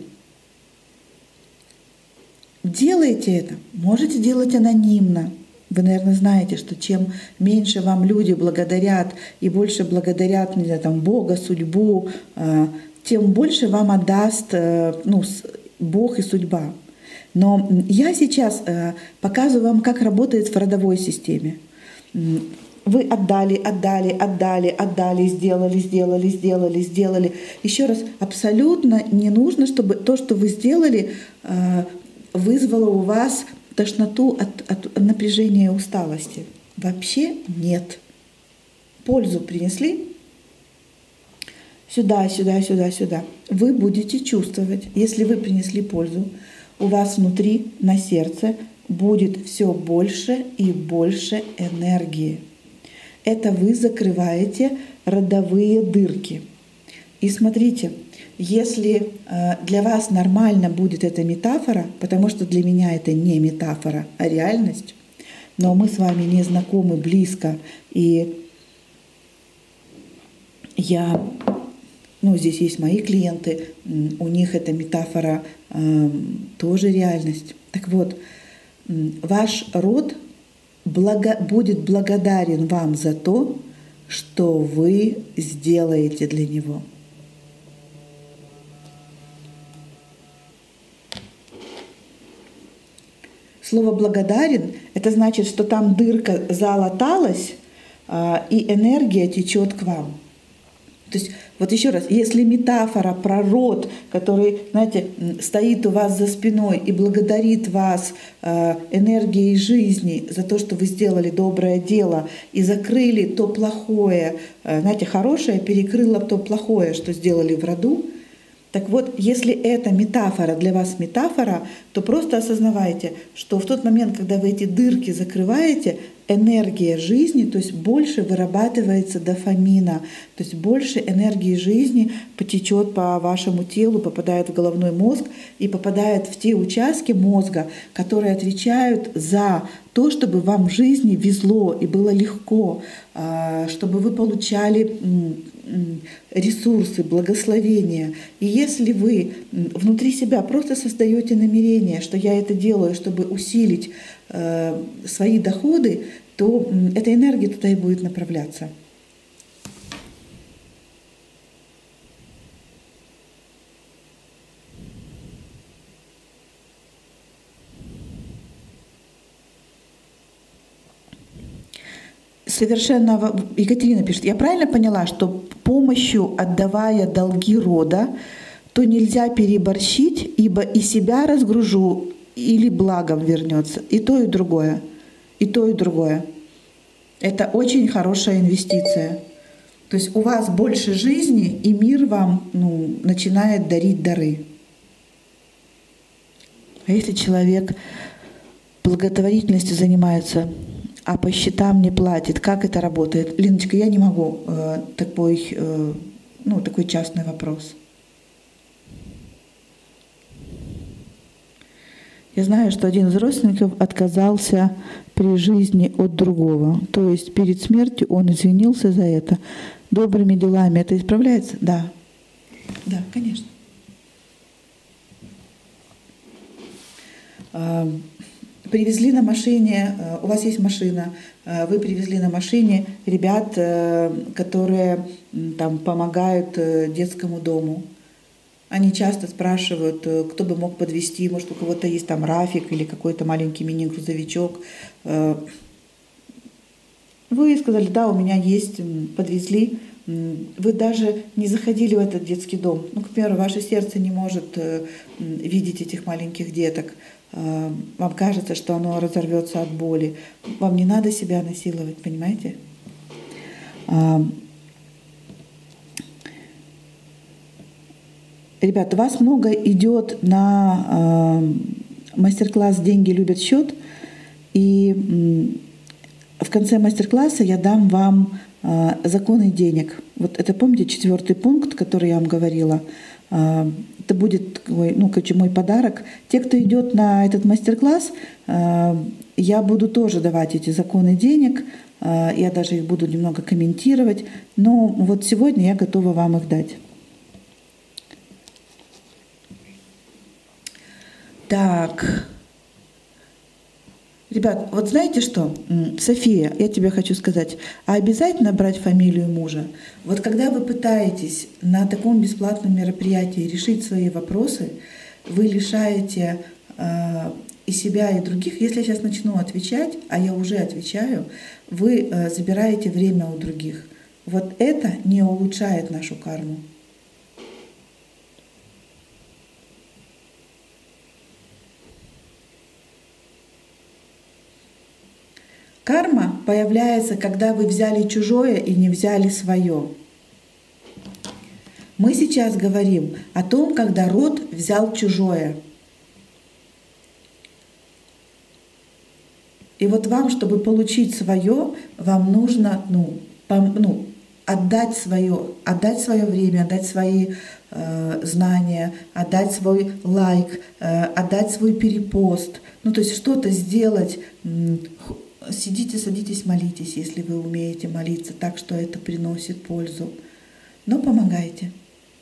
Делайте это. Можете делать анонимно. Вы, наверное, знаете, что чем меньше вам люди благодарят и больше благодарят, Бога, судьбу, тем больше вам отдаст Бог и судьба. Но я сейчас показываю вам, как работает в родовой системе. Вы отдали, сделали. Еще раз, абсолютно не нужно, чтобы то, что вы сделали, вызвало у вас тошноту от напряжения и усталости. Вообще нет. Пользу принесли? Сюда. Вы будете чувствовать, если вы принесли пользу, у вас внутри, на сердце, будет все больше и больше энергии. Это вы закрываете родовые дырки. И смотрите, если для вас нормально будет эта метафора, потому что для меня это не метафора, а реальность, но мы с вами не знакомы близко, и здесь есть мои клиенты, у них эта метафора тоже реальность. Так вот, ваш род будет благодарен вам за то, что вы сделаете для него. Слово «благодарен» — это значит, что там дырка залаталась, и энергия течет к вам. То есть, вот еще раз, если метафора про род, который, знаете, стоит у вас за спиной и благодарит вас энергией жизни за то, что вы сделали доброе дело и закрыли то плохое, знаете, хорошее перекрыло то плохое, что сделали в роду. Так вот, если эта метафора для вас метафора, то просто осознавайте, что в тот момент, когда вы эти дырки закрываете, энергия жизни, то есть больше вырабатывается дофамина, то есть больше энергии жизни потечет по вашему телу, попадает в головной мозг и попадает в те участки мозга, которые отвечают за то, чтобы вам в жизни везло и было легко, чтобы вы получали ресурсы, благословения. И если вы внутри себя просто создаете намерение, что я это делаю, чтобы усилить свои доходы, то эта энергия туда и будет направляться. Совершенно, Екатерина пишет, я правильно поняла, что помощью, отдавая долги рода, то нельзя переборщить, ибо и себя разгружу, или благом вернется. И то, и другое. И то, и другое. Это очень хорошая инвестиция. То есть у вас больше жизни, и мир вам начинает дарить дары. А если человек благотворительностью занимается, а по счетам не платит, как это работает? Леночка, я не могу такой частный вопрос. Я знаю, что один из родственников отказался при жизни от другого. То есть перед смертью он извинился за это. Добрыми делами это исправляется? Да. Да, конечно. Привезли на машине, у вас есть машина, вы привезли на машине ребят, которые там помогают детскому дому. Они часто спрашивают, кто бы мог подвезти, может, у кого-то есть там Рафик или какой-то маленький мини-грузовичок. Вы сказали, да, у меня есть, подвезли. Вы даже не заходили в этот детский дом. К примеру, ваше сердце не может видеть этих маленьких деток. Вам кажется, что оно разорвется от боли. Вам не надо себя насиловать, понимаете? Ребята, у вас много идет на мастер-класс «Деньги любят счет», и в конце мастер-класса я дам вам законы денег. Вот это, помните, 4-й пункт, который я вам говорила. Это будет мой подарок. Те, кто идет на этот мастер-класс, я буду тоже давать эти законы денег. Я даже их буду немного комментировать. Но вот сегодня я готова вам их дать. Так. Ребят, вот знаете что, София, я тебе хочу сказать, а обязательно брать фамилию мужа? Вот когда вы пытаетесь на таком бесплатном мероприятии решить свои вопросы, вы лишаете и себя, и других. Если я сейчас начну отвечать, а я уже отвечаю, вы забираете время у других. Вот это не улучшает нашу карму. Карма появляется, когда вы взяли чужое и не взяли свое. Мы сейчас говорим о том, когда род взял чужое. И вот вам, чтобы получить свое, вам нужно отдать свое время, отдать свои знания, отдать свой лайк, отдать свой перепост. Ну, то есть что-то сделать. Сидите, садитесь, молитесь, если вы умеете молиться так, что это приносит пользу. Но помогайте.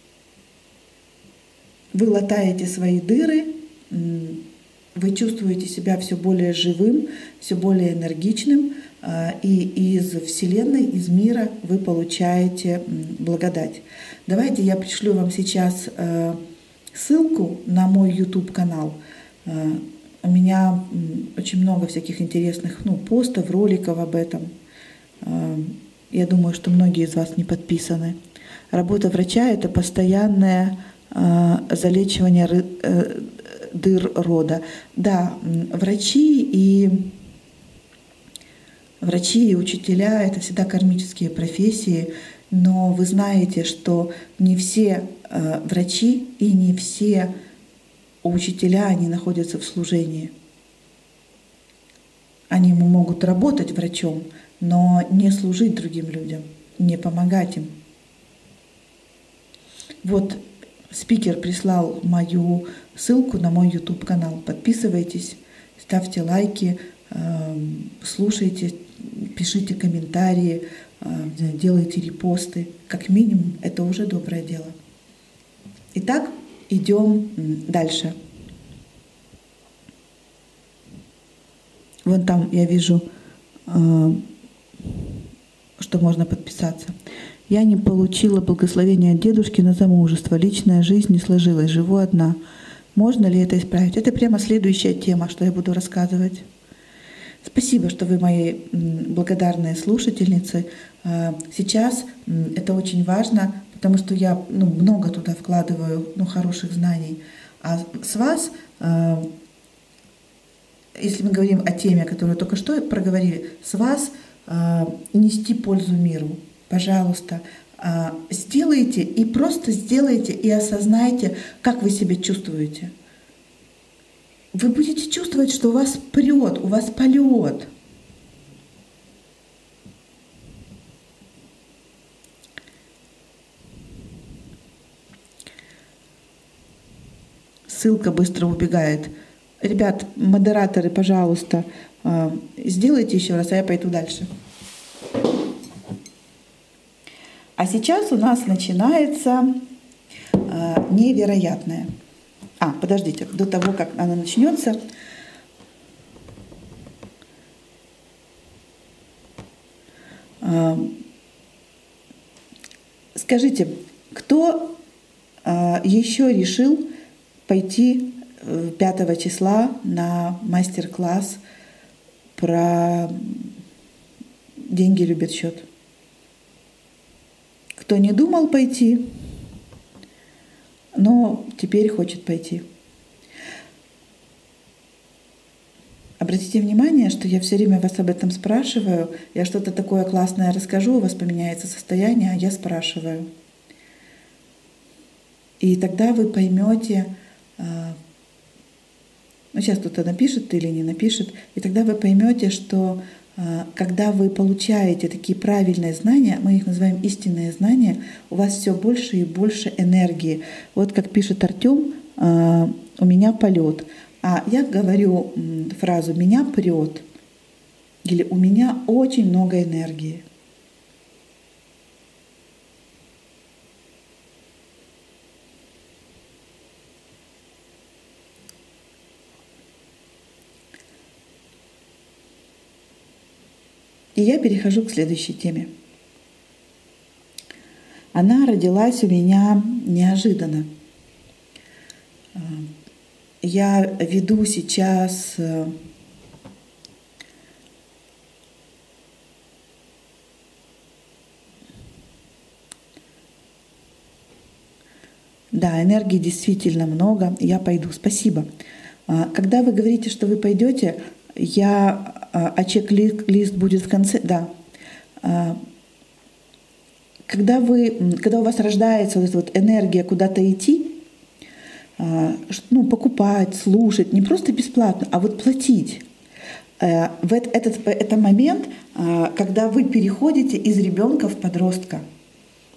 Вы латаете свои дыры, вы чувствуете себя все более живым, все более энергичным, и из Вселенной, из мира вы получаете благодать. Давайте я пришлю вам сейчас ссылку на мой YouTube-канал. У меня очень много всяких интересных постов, роликов об этом. Я думаю, что многие из вас не подписаны. Работа врача — это постоянное залечивание дыр рода. Да, врачи и учителя — это всегда кармические профессии, но вы знаете, что не все врачи и не все учителя, они находятся в служении. Они могут работать врачом, но не служить другим людям, не помогать им. Вот спикер прислал мою ссылку на мой YouTube-канал. Подписывайтесь, ставьте лайки, слушайте, пишите комментарии, делайте репосты. Как минимум, это уже доброе дело. Итак, идем дальше. Вон там я вижу, что можно подписаться. Я не получила благословения от дедушки на замужество. Личная жизнь не сложилась. Живу одна. Можно ли это исправить? Это прямо следующая тема, что я буду рассказывать. Спасибо, что вы мои благодарные слушательницы. Сейчас это очень важно, потому что я много туда вкладываю хороших знаний. А с вас, если мы говорим о теме, которую только что проговорили, с вас нести пользу миру. Пожалуйста, сделайте и просто сделайте и осознайте, как вы себя чувствуете. Вы будете чувствовать, что у вас прет, у вас полет. Ссылка быстро убегает. Ребят, модераторы, пожалуйста, сделайте еще раз, а я пойду дальше. А сейчас у нас начинается невероятное. Подождите, до того, как она начнется, скажите, кто еще решил пойти 5 числа на мастер-класс про «Деньги любят счет»? Кто не думал пойти, но теперь хочет пойти. Обратите внимание, что я все время вас об этом спрашиваю. Я что-то такое классное расскажу, у вас поменяется состояние, а я спрашиваю. И тогда вы поймете, сейчас кто-то напишет или не напишет, и тогда вы поймете, что когда вы получаете такие правильные знания, мы их называем истинные знания, у вас все больше и больше энергии. Вот как пишет Артем, у меня полет. А я говорю фразу «меня прет» или «у меня очень много энергии». И я перехожу к следующей теме. Она родилась у меня неожиданно. Я веду сейчас да, энергии действительно много. Я пойду. Спасибо. Когда вы говорите, что вы пойдете, а чек-лист будет в конце, да. Когда у вас рождается вот эта вот энергия куда-то идти, покупать, слушать, не просто бесплатно, а вот платить. Это момент, когда вы переходите из ребенка в подростка.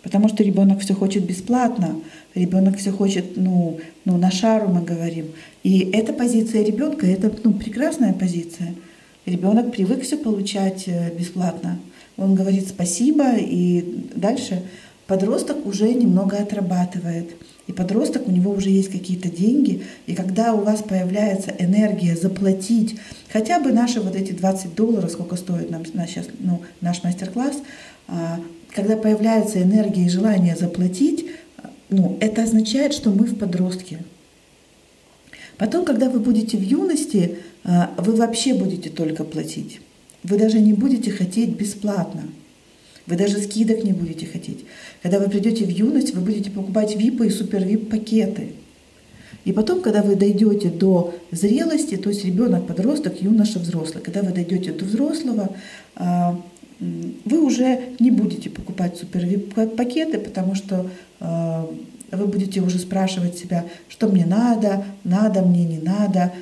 Потому что ребенок все хочет бесплатно, ребенок все хочет, на шару мы говорим. И эта позиция ребенка, это прекрасная позиция. Ребенок привык все получать бесплатно. Он говорит спасибо, и дальше подросток уже немного отрабатывает. И подросток, у него уже есть какие-то деньги, и когда у вас появляется энергия заплатить хотя бы наши вот эти $20, сколько стоит нам сейчас наш мастер-класс, когда появляется энергия и желание заплатить, это означает, что мы в подростке. Потом, когда вы будете в юности, вы вообще будете только платить. Вы даже не будете хотеть бесплатно. Вы даже скидок не будете хотеть. Когда вы придете в юность, вы будете покупать ВИПы и супер-ВИП пакеты. И потом, когда вы дойдете до зрелости, то есть ребенок, подросток, юноша, взрослый, когда вы дойдете до взрослого, вы уже не будете покупать супер-ВИП пакеты, потому что вы будете уже спрашивать себя, что мне надо мне, не надо.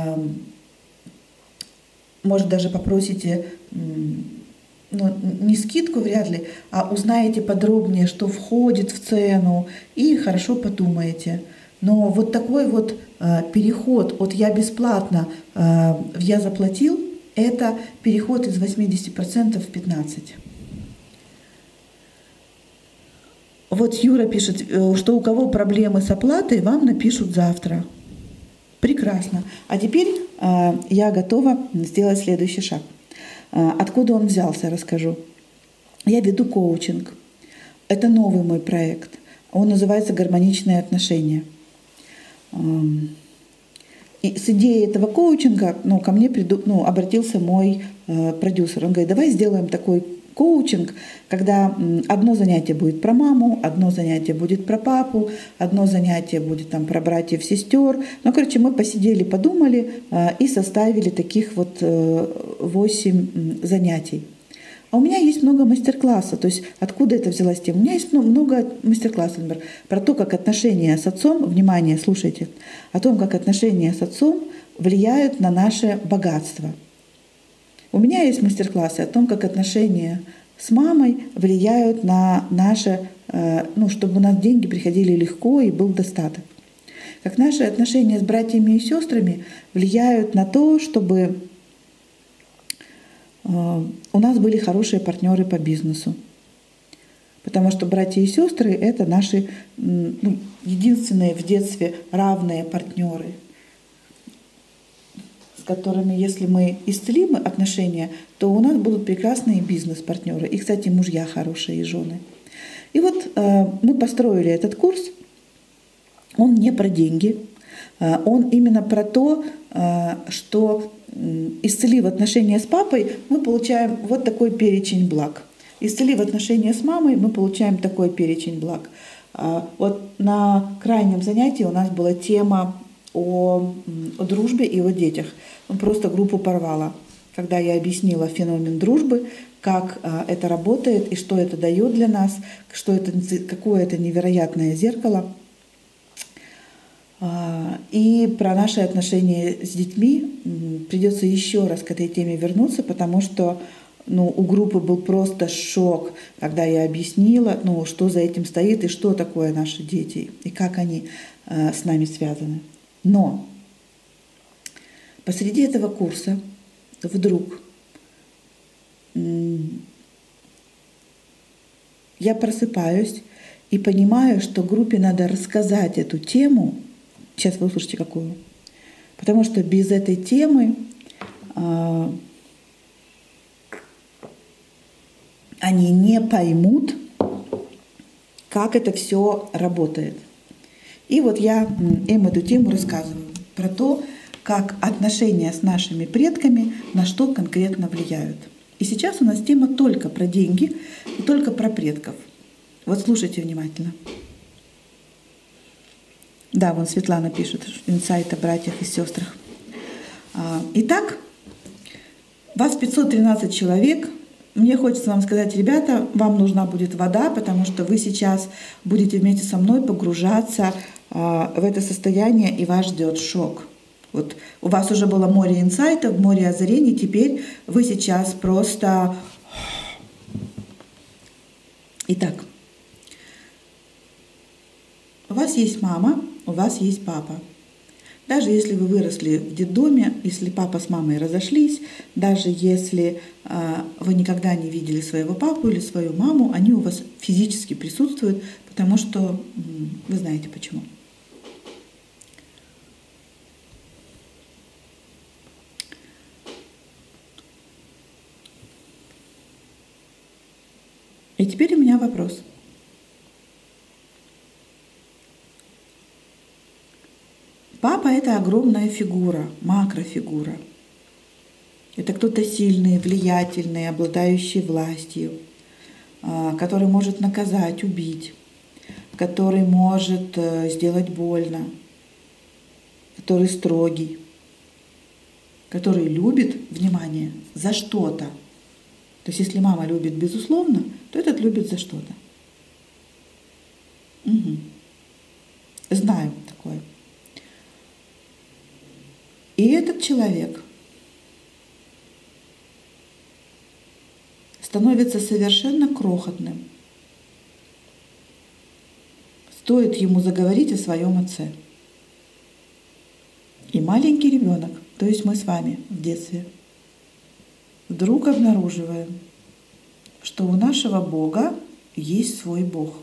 Может, даже попросите, не скидку вряд ли, а узнаете подробнее, что входит в цену, и хорошо подумаете. Но вот такой вот переход от «я бесплатно» в «я заплатил» — это переход из 80% в 15%. Вот Юра пишет, что у кого проблемы с оплатой, вам напишут завтра. Прекрасно. А теперь я готова сделать следующий шаг. Откуда он взялся, расскажу. Я веду коучинг. Это новый мой проект. Он называется «Гармоничные отношения». И с идеей этого коучинга ко мне обратился мой продюсер. Он говорит, давай сделаем такой коучинг, когда одно занятие будет про маму, одно занятие будет про папу, одно занятие будет про братьев, сестер. Мы посидели, подумали и составили таких вот 8 занятий. А у меня есть много мастер-классов. То есть откуда это взялась тема? У меня есть много мастер-классов, например, про то, как отношения с отцом, внимание, слушайте, о том, как отношения с отцом влияют на наше богатство. У меня есть мастер-классы о том, как отношения с мамой влияют на наше, чтобы у нас деньги приходили легко и был достаток. Как наши отношения с братьями и сестрами влияют на то, чтобы у нас были хорошие партнеры по бизнесу. Потому что братья и сестры — это наши единственные в детстве равные партнеры, с которыми, если мы исцелим отношения, то у нас будут прекрасные бизнес-партнеры. И, кстати, мужья хорошие и жены. И вот мы построили этот курс. Он не про деньги. Он именно про то, что, исцелив отношения с папой, мы получаем вот такой перечень благ. Исцелив отношения с мамой, мы получаем такой перечень благ. Вот на крайнем занятии у нас была тема о дружбе и о детях. Просто группу порвала, когда я объяснила феномен дружбы, как это работает и что это дает для нас, какое это невероятное зеркало. И про наши отношения с детьми придется еще раз к этой теме вернуться, потому что у группы был просто шок, когда я объяснила, что за этим стоит и что такое наши дети, и как они с нами связаны. Но посреди этого курса вдруг я просыпаюсь и понимаю, что группе надо рассказать эту тему. Сейчас вы услышите, какую. Потому что без этой темы они не поймут, как это все работает. И вот я им эту тему рассказываю про то, как отношения с нашими предками на что конкретно влияют. И сейчас у нас тема только про деньги и только про предков. Вот слушайте внимательно. Да, вон Светлана пишет, инсайт о братьях и сестрах. Итак, вас 513 человек. Мне хочется вам сказать, ребята, вам нужна будет вода, потому что вы сейчас будете вместе со мной погружаться в это состояние, и вас ждет шок. Вот у вас уже было море инсайтов, море озарений, теперь вы сейчас просто... Итак, вас есть мама, у вас есть папа. Даже если вы выросли в детдоме, если папа с мамой разошлись, даже если вы никогда не видели своего папу или свою маму, они у вас физически присутствуют, потому что вы знаете почему. И теперь у меня вопрос. Папа — это огромная фигура, макрофигура. Это кто-то сильный, влиятельный, обладающий властью, который может наказать, убить, который может сделать больно, который строгий, который любит, внимание, за что-то. То есть если мама любит безусловно, то этот любит за что-то. Угу. Знаю такое. И этот человек становится совершенно крохотным. Стоит ему заговорить о своем отце. И маленький ребенок, то есть мы с вами в детстве, вдруг обнаруживаем, что у нашего Бога есть свой Бог.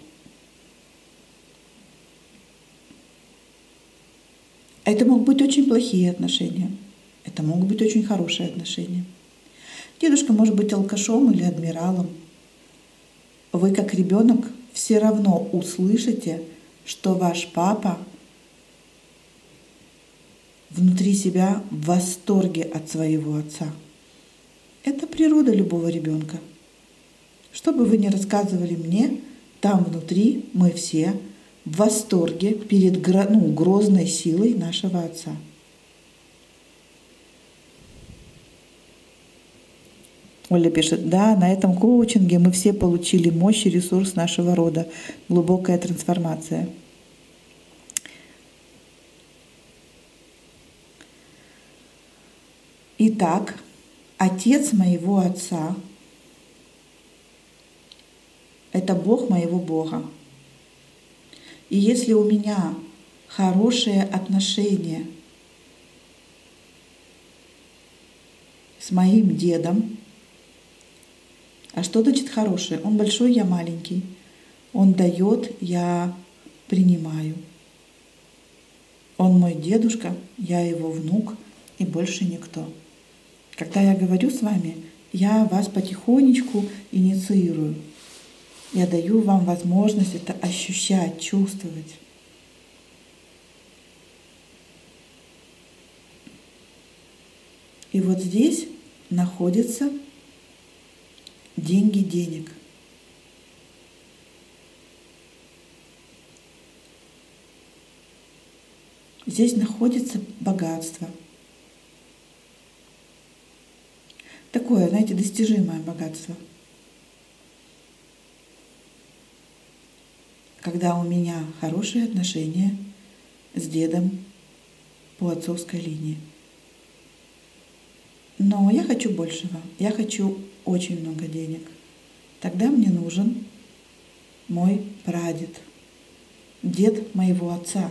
Это могут быть очень плохие отношения, это могут быть очень хорошие отношения. Дедушка может быть алкашом или адмиралом. Вы, как ребенок, все равно услышите, что ваш папа внутри себя в восторге от своего отца. Это природа любого ребенка. Что бы вы ни рассказывали мне, там внутри мы все в восторге перед грозной силой нашего отца. Оля пишет: да, на этом коучинге мы все получили мощь и ресурс нашего рода. Глубокая трансформация. Итак, отец моего отца — это Бог моего Бога. И если у меня хорошие отношения с моим дедом, а что значит хорошие? Он большой, я маленький. Он дает, я принимаю. Он мой дедушка, я его внук и больше никто. Когда я говорю с вами, я вас потихонечку инициирую. Я даю вам возможность это ощущать, чувствовать. И вот здесь находятся деньги денег. Здесь находится богатство. Такое, знаете, достижимое богатство. Когда у меня хорошие отношения с дедом по отцовской линии. Но я хочу большего. Я хочу очень много денег. Тогда мне нужен мой прадед, дед моего отца.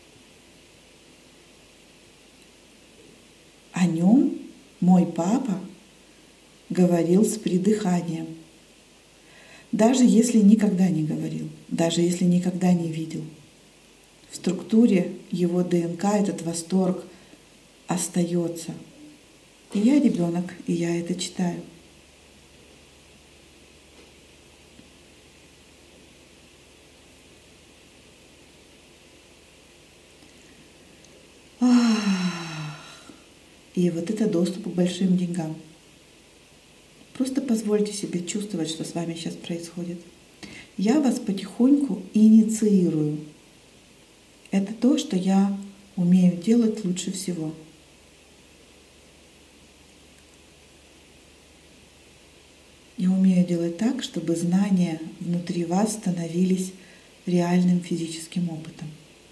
О нем мой папа говорил с придыханием. Даже если никогда не говорил, даже если никогда не видел. В структуре его ДНК этот восторг остается. И я ребенок, и я это читаю. И вот это доступ к большим деньгам. Просто позвольте себе чувствовать, что с вами сейчас происходит. Я вас потихоньку инициирую. Это то, что я умею делать лучше всего. Я умею делать так, чтобы знания внутри вас становились реальным физическим опытом.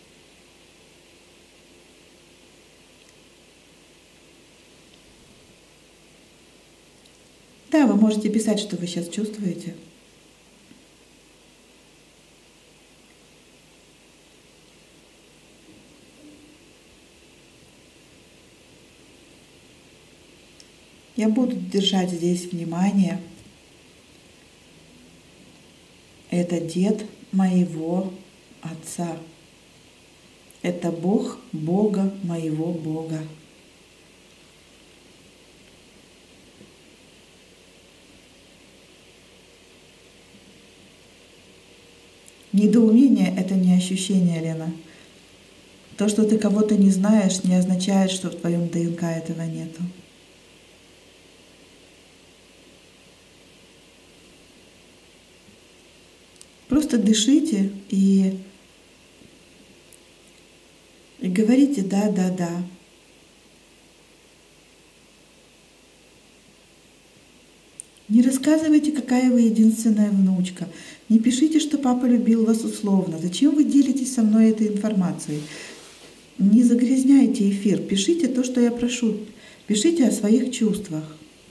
Да, вы можете писать, что вы сейчас чувствуете. Я буду держать здесь внимание. Это дед моего отца. Это Бог Бога моего Бога. Недоумение — это не ощущение, Лена. То, что ты кого-то не знаешь, не означает, что в твоем ДНК этого нету. Просто дышите и говорите «да, да, да». Не рассказывайте, какая вы единственная внучка. Не пишите, что папа любил вас условно. Зачем вы делитесь со мной этой информацией? Не загрязняйте эфир. Пишите то, что я прошу. Пишите о своих чувствах.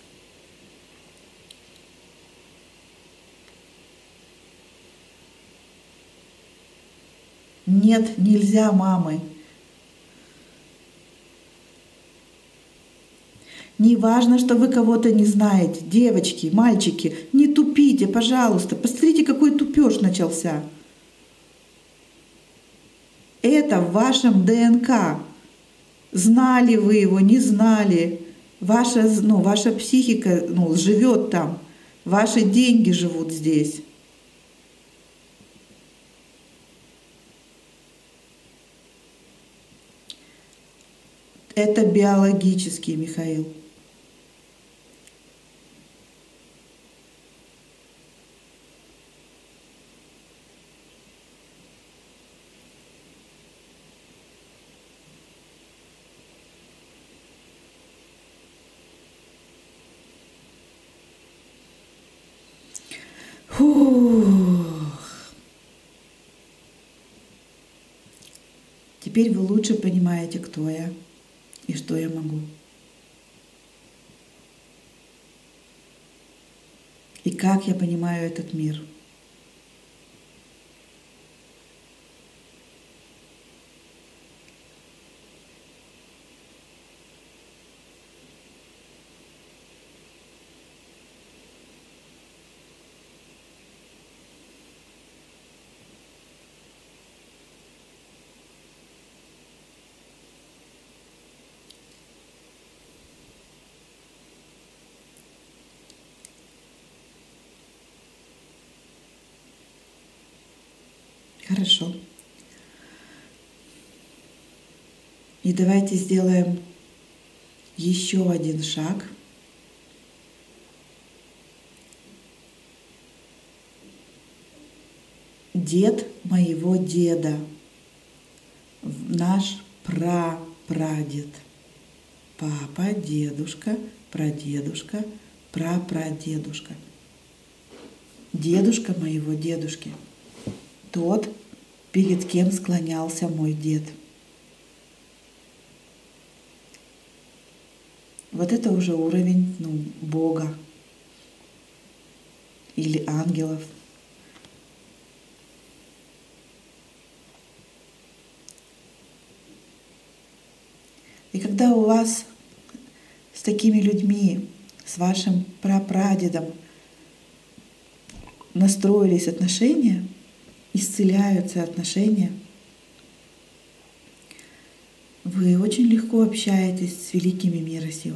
Нет, нельзя, мамы. Не важно, что вы кого-то не знаете. Девочки, мальчики, не тупите, пожалуйста. Посмотрите, какой тупеж начался. Это в вашем ДНК. Знали вы его, не знали. Ваша психика живет там. Ваши деньги живут здесь. Это биологический, Михаил. Фух. Теперь вы лучше понимаете, кто я и что я могу. И как я понимаю этот мир. Хорошо. И давайте сделаем еще один шаг. Дед моего деда, наш прапрадед, папа, дедушка, прадедушка, прапрадедушка, дедушка моего дедушки, тот, перед кем склонялся мой дед. Вот это уже уровень Бога или ангелов. И когда у вас с такими людьми, с вашим прапрадедом настроились отношения, исцеляются отношения, вы очень легко общаетесь с великими мира сего.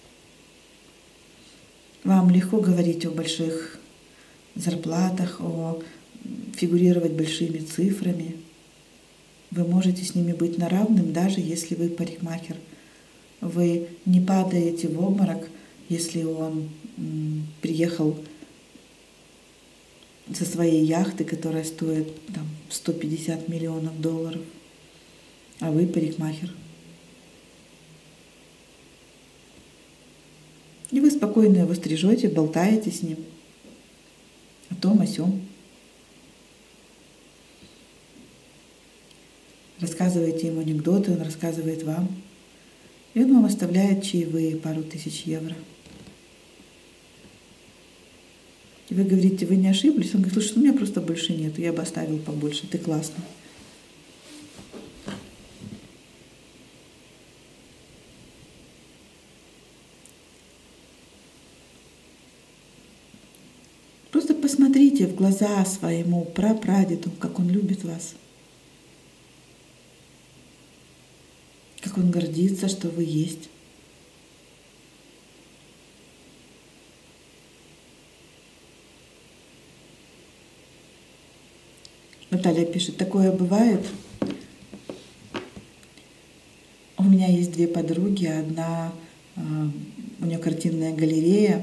Вам легко говорить о больших зарплатах, фигурировать большими цифрами. Вы можете с ними быть на равном, даже если вы парикмахер. Вы не падаете в обморок, если он приехал со своей яхты, которая стоит там, 150 миллионов долларов, а вы парикмахер. И вы спокойно его стрижете, болтаете с ним о том, о сём. Рассказываете ему анекдоты, он рассказывает вам. И он вам оставляет чаевые пару тысяч евро. И вы говорите, вы не ошиблись? Он говорит, слушай, у меня просто больше нет, я бы оставил побольше, ты классный. Посмотрите в глаза своему прапрадеду, как он любит вас, как он гордится, что вы есть. Наталья пишет, такое бывает. У меня есть две подруги, одна, у нее картинная галерея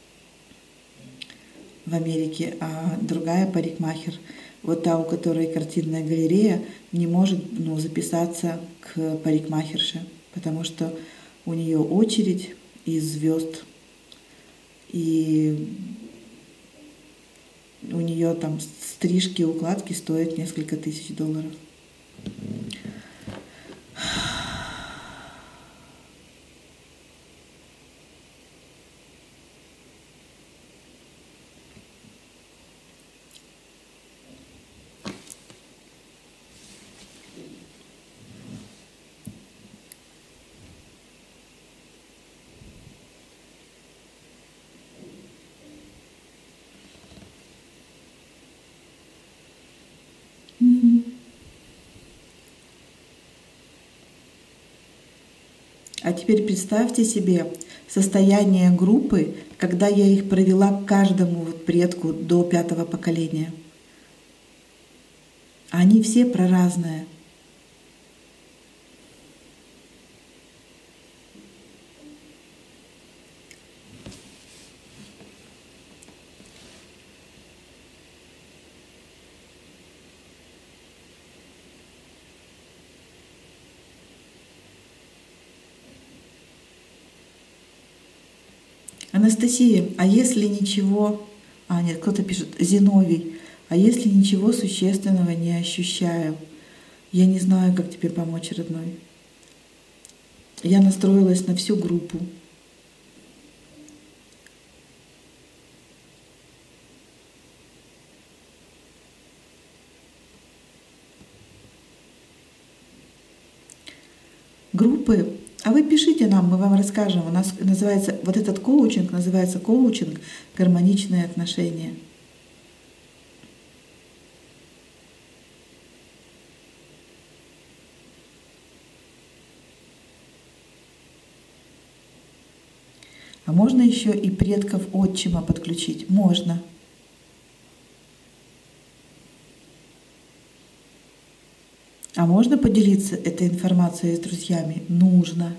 в Америке, а другая парикмахер. Вот та, у которой картинная галерея, не может записаться к парикмахерше, потому что у нее очередь из звезд, и у нее там стрижки, укладки стоят несколько тысяч $. А теперь представьте себе состояние группы, когда я их провела к каждому предку до 5-го поколения. Они все проразные. Анастасия, а если ничего... нет, кто-то пишет, Зиновий, а если ничего существенного не ощущаю? Я не знаю, как тебе помочь, родной. Я настроилась на всю группу. Группы, а вы пишите нам, мы вам расскажем. У нас называется, вот этот коучинг называется коучинг «Гармоничные отношения». А можно еще и предков отчима подключить? Можно. А можно поделиться этой информацией с друзьями? Нужно.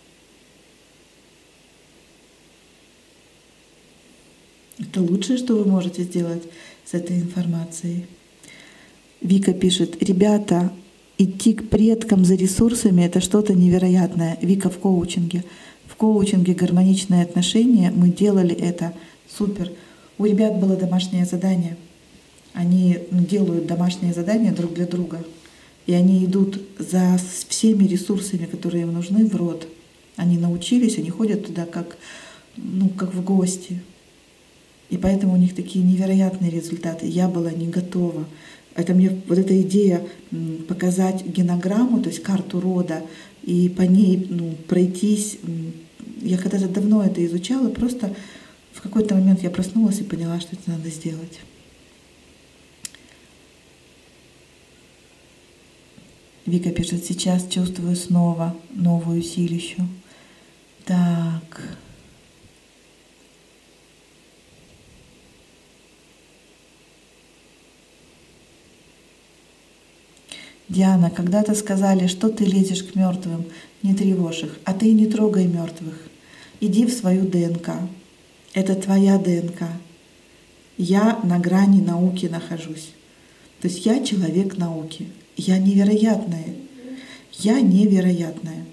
Это лучшее, что вы можете сделать с этой информацией. Вика пишет, ребята, идти к предкам за ресурсами — это что-то невероятное. Вика в коучинге. В коучинге «Гармоничные отношения» мы делали это. Супер. У ребят было домашнее задание. Они делают домашние задания друг для друга. И они идут за всеми ресурсами, которые им нужны, в род. Они научились, они ходят туда как в гости. И поэтому у них такие невероятные результаты. Я была не готова. Это мне вот эта идея показать генограмму, то есть карту рода, и по ней пройтись. Я когда-то давно это изучала, просто в какой-то момент я проснулась и поняла, что это надо сделать. Вика пишет, сейчас чувствую снова новую силищу. Так. Диана, когда-то сказали, что ты лезешь к мертвым, не тревожь их, а ты не трогай мертвых. Иди в свою ДНК. Это твоя ДНК. Я на грани науки нахожусь. То есть я человек науки. Я невероятная. Я невероятная.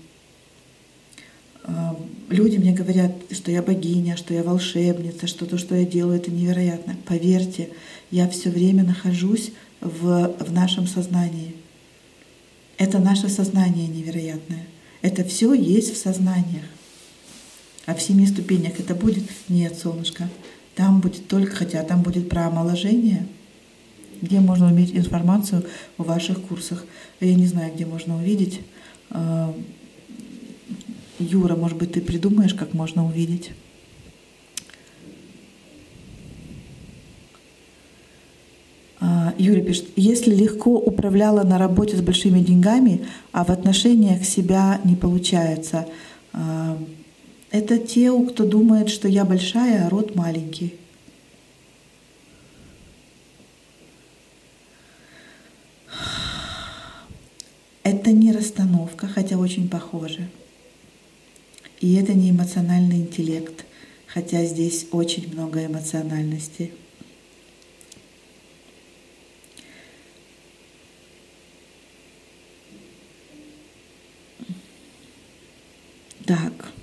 Люди мне говорят, что я богиня, что я волшебница, что то, что я делаю, это невероятно. Поверьте, я все время нахожусь в нашем сознании. Это наше сознание невероятное. Это все есть в сознаниях. А в 7 ступенях это будет? Нет, солнышко. Там будет только, хотя там будет про омоложение, где можно увидеть информацию о ваших курсах. Я не знаю, где можно увидеть. Юра, может быть, ты придумаешь, как можно увидеть? Юля пишет, если легко управляла на работе с большими деньгами, а в отношениях себя не получается, это те, кто думает, что я большая, а род маленький. Это не расстановка, хотя очень похоже. И это не эмоциональный интеллект, хотя здесь очень много эмоциональности. Так.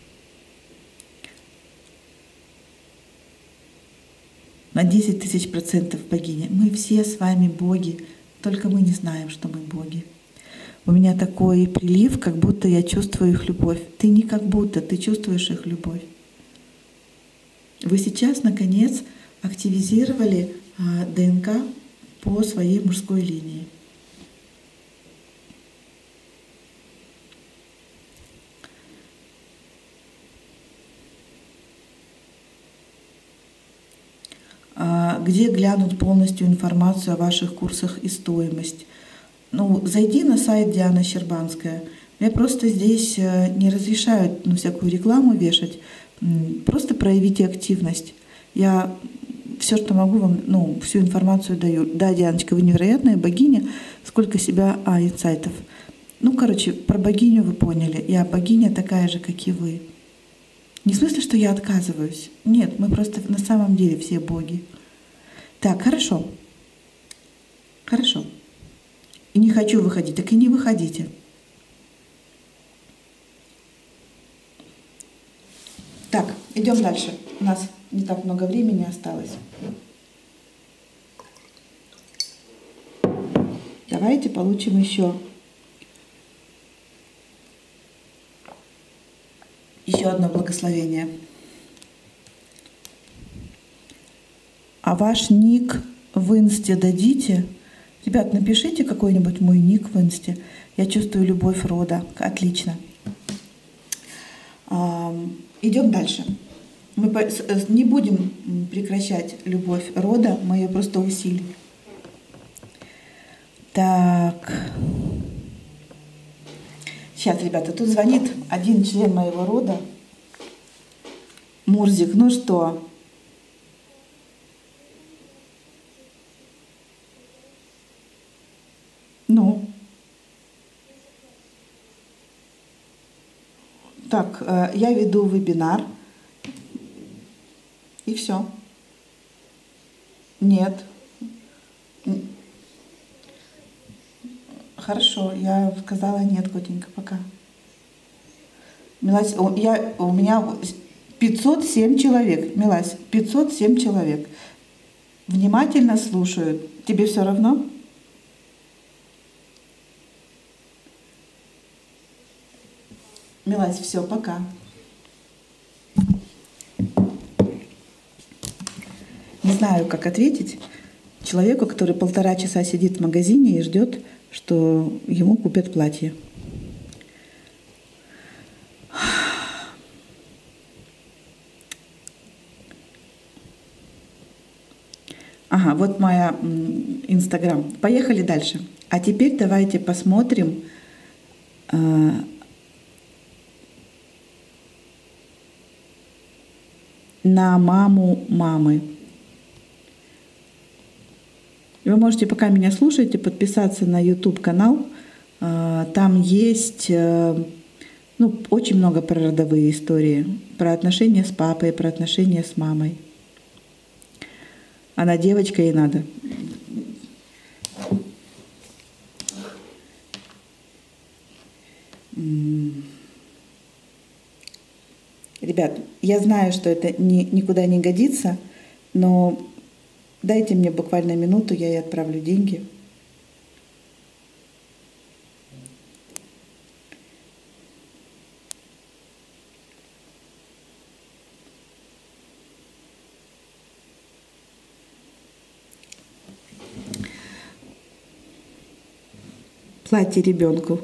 На 10 000% богиня. Мы все с вами боги, только мы не знаем, что мы боги. У меня такой прилив, как будто я чувствую их любовь. Ты не как будто, ты чувствуешь их любовь. Вы сейчас, наконец, активизировали ДНК по своей мужской линии. Где глянуть полностью информацию о ваших курсах и стоимость? Ну, зайди на сайт Диана Щербанская. Мне просто здесь не разрешают всякую рекламу вешать. Просто проявите активность. Я все, что могу вам, всю информацию даю. Да, Дианочка, вы невероятная богиня. Сколько себя, инсайтов. Про богиню вы поняли. Я богиня такая же, как и вы. Не в смысле, что я отказываюсь. Нет, мы просто на самом деле все боги. Так, хорошо. Хорошо. И не хочу выходить, так и не выходите. Так, идем дальше. У нас не так много времени осталось. Давайте получим еще одно благословение. А ваш ник в инсте дадите? Ребят, напишите какой-нибудь мой ник в инсте. Я чувствую любовь рода. Отлично. Идем дальше. Мы не будем прекращать любовь рода, мы ее просто усилим. Так. Сейчас, ребята, тут звонит один член моего рода. Мурзик, ну что? Так, я веду вебинар. И все. Нет. Хорошо, я сказала нет, котенька, пока. Милась, у меня 507 человек. Милась, 507 человек. Внимательно слушают. Тебе все равно? Милась, все, пока. Не знаю, как ответить человеку, который 1,5 часа сидит в магазине и ждет, что ему купят платье. Ага, вот моя Инстаграм. Поехали дальше. А теперь давайте посмотрим на маму мамы. Вы можете, пока меня слушаете, подписаться на YouTube-канал. Там есть очень много про родовые истории, про отношения с папой, про отношения с мамой. Она девочка, ей надо. Ребят, я знаю, что это никуда не годится, но дайте мне буквально минуту, я ей отправлю деньги. Платье ребенку.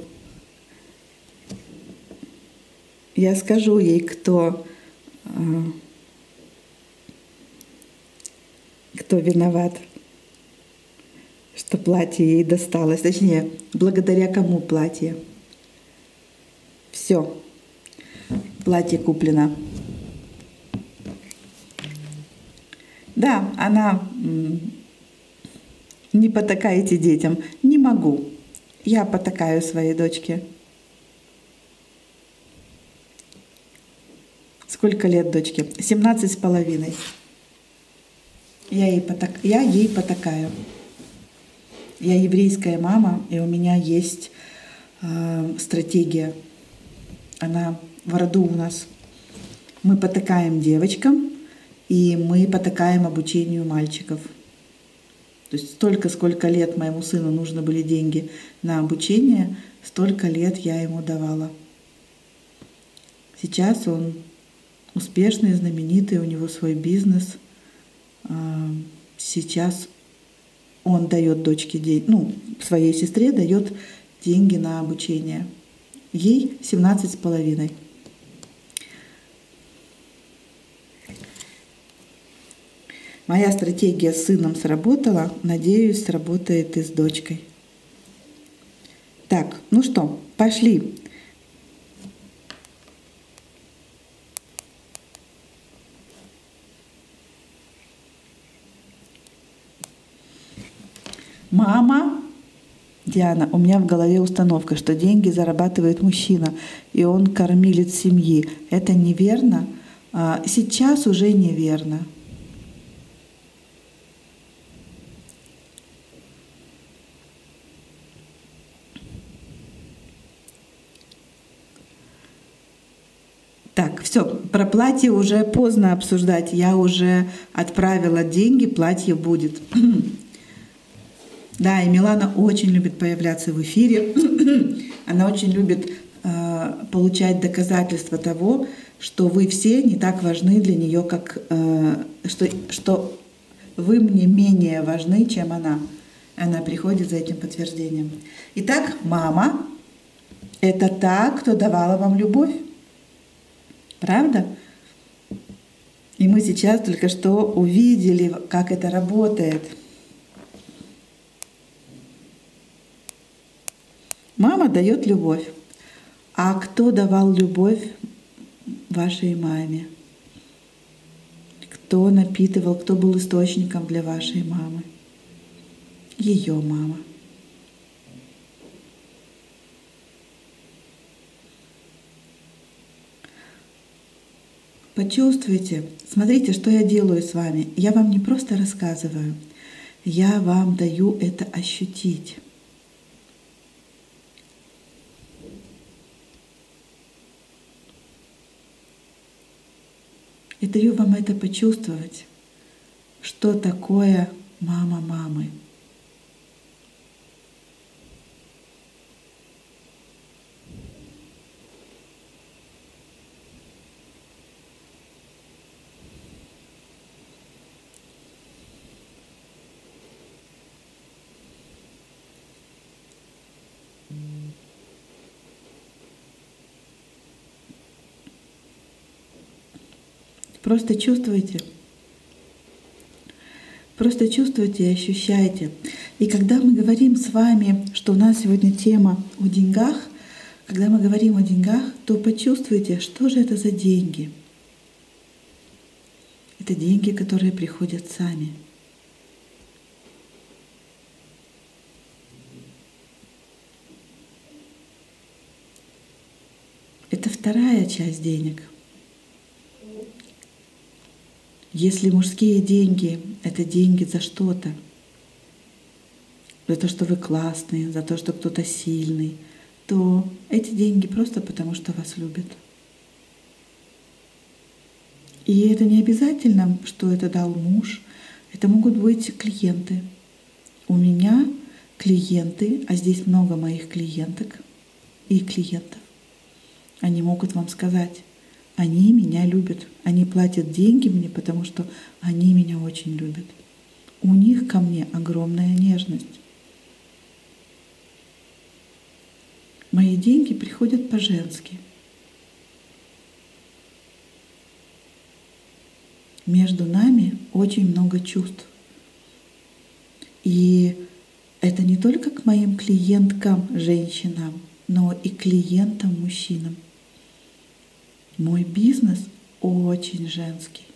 Я скажу ей, кто виноват. что платье ей досталось. Точнее, благодаря кому платье. Все, платье куплено. Да, она не потакаете детям. Не могу. Я потакаю своей дочке. Сколько лет дочке? 17,5. Я ей потакаю. Я еврейская мама, и у меня есть стратегия. Она в роду у нас. Мы потакаем девочкам, и мы потакаем обучению мальчиков. То есть столько, сколько лет моему сыну нужно были деньги на обучение, столько лет я ему давала. Сейчас он успешный, знаменитый, у него свой бизнес. Сейчас он дает дочке деньги, своей сестре дает деньги на обучение. Ей 17,5. Моя стратегия с сыном сработала, надеюсь, сработает и с дочкой. Так, ну что, пошли. Мама, Диана, у меня в голове установка, что деньги зарабатывает мужчина, и он кормилец семьи. Это неверно? Сейчас уже неверно. Так, все, про платье уже поздно обсуждать. Я уже отправила деньги, платье будет. Да, и Милана очень любит появляться в эфире. Она очень любит получать доказательства того, что вы все не так важны для нее, как что вы мне менее важны, чем она. Она приходит за этим подтверждением. Итак, мама — это та, кто давала вам любовь. Правда? И мы сейчас только что увидели, как это работает. Мама дает любовь. А кто давал любовь вашей маме? Кто напитывал, кто был источником для вашей мамы? Ее мама. Почувствуйте, смотрите, что я делаю с вами. Я вам не просто рассказываю, я вам даю это ощутить. И даю вам это почувствовать, что такое мама мамы. Просто чувствуйте. Просто чувствуйте и ощущайте. И когда мы говорим с вами, что у нас сегодня тема о деньгах, когда мы говорим о деньгах, то почувствуйте, что же это за деньги. Это деньги, которые приходят сами. Это вторая часть денег. Если мужские деньги — это деньги за что-то, за то, что вы классные, за то, что кто-то сильный, то эти деньги просто потому, что вас любят. И это не обязательно, что это дал муж. Это могут быть клиенты. У меня клиенты, а здесь много моих клиенток и клиентов. Они могут вам сказать: они меня любят, они платят деньги мне, потому что они меня очень любят. У них ко мне огромная нежность. Мои деньги приходят по-женски. Между нами очень много чувств. И это не только к моим клиенткам, женщинам, но и клиентам, мужчинам. Мой бизнес очень женский.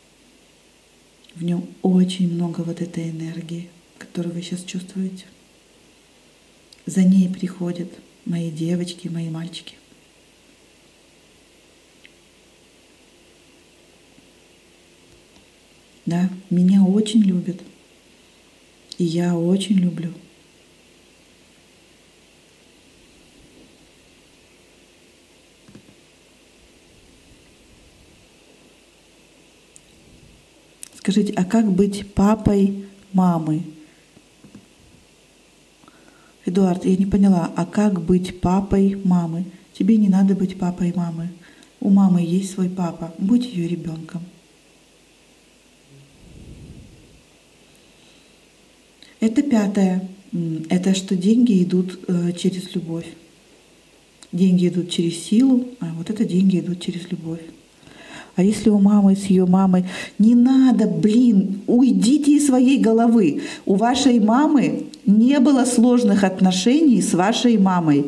В нем очень много вот этой энергии, которую вы сейчас чувствуете. За ней приходят мои девочки, мои мальчики. Да, меня очень любят. И я очень люблю. Скажите, а как быть папой мамы? Эдуард, я не поняла, а как быть папой мамы? Тебе не надо быть папой мамы. У мамы есть свой папа. Будь ее ребенком. Это пятое. Это что деньги идут через любовь. Деньги идут через силу, а вот это деньги идут через любовь. А если у мамы с ее мамой не надо, уйдите из своей головы. У вашей мамы не было сложных отношений с вашей мамой.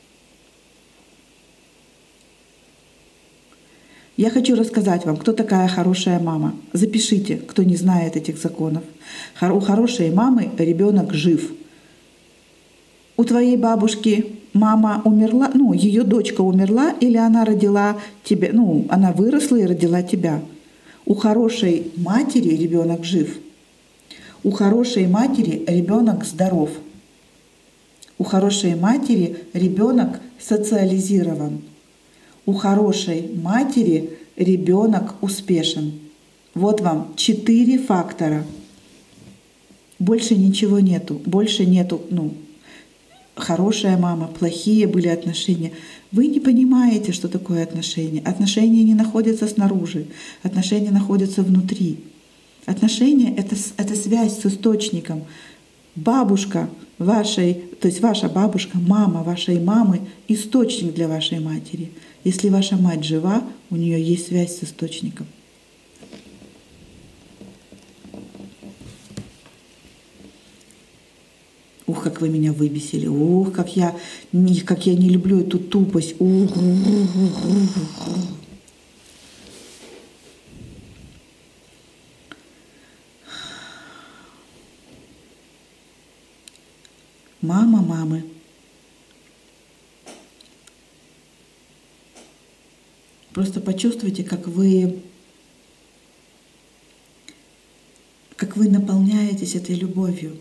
Я хочу рассказать вам, кто такая хорошая мама. Запишите, кто не знает этих законов. У хорошей мамы ребенок жив. У твоей бабушки мама умерла, ее дочка умерла, или она родила тебя, она выросла и родила тебя. У хорошей матери ребенок жив. У хорошей матери ребенок здоров. У хорошей матери ребенок социализирован. У хорошей матери ребенок успешен. Вот вам 4 фактора. Больше ничего нету. Больше нету, хорошая мама, плохие были отношения. Вы не понимаете, что такое отношения. Отношения не находятся снаружи. Отношения находятся внутри. Отношения — это связь с источником. Бабушка вашей, то есть ваша бабушка, мама вашей мамы — источник для вашей матери. Если ваша мать жива, у нее есть связь с источником. Ух, как вы меня выбесили. Ух, как я не люблю эту тупость. Мама мамы. Просто почувствуйте, как вы наполняетесь этой любовью.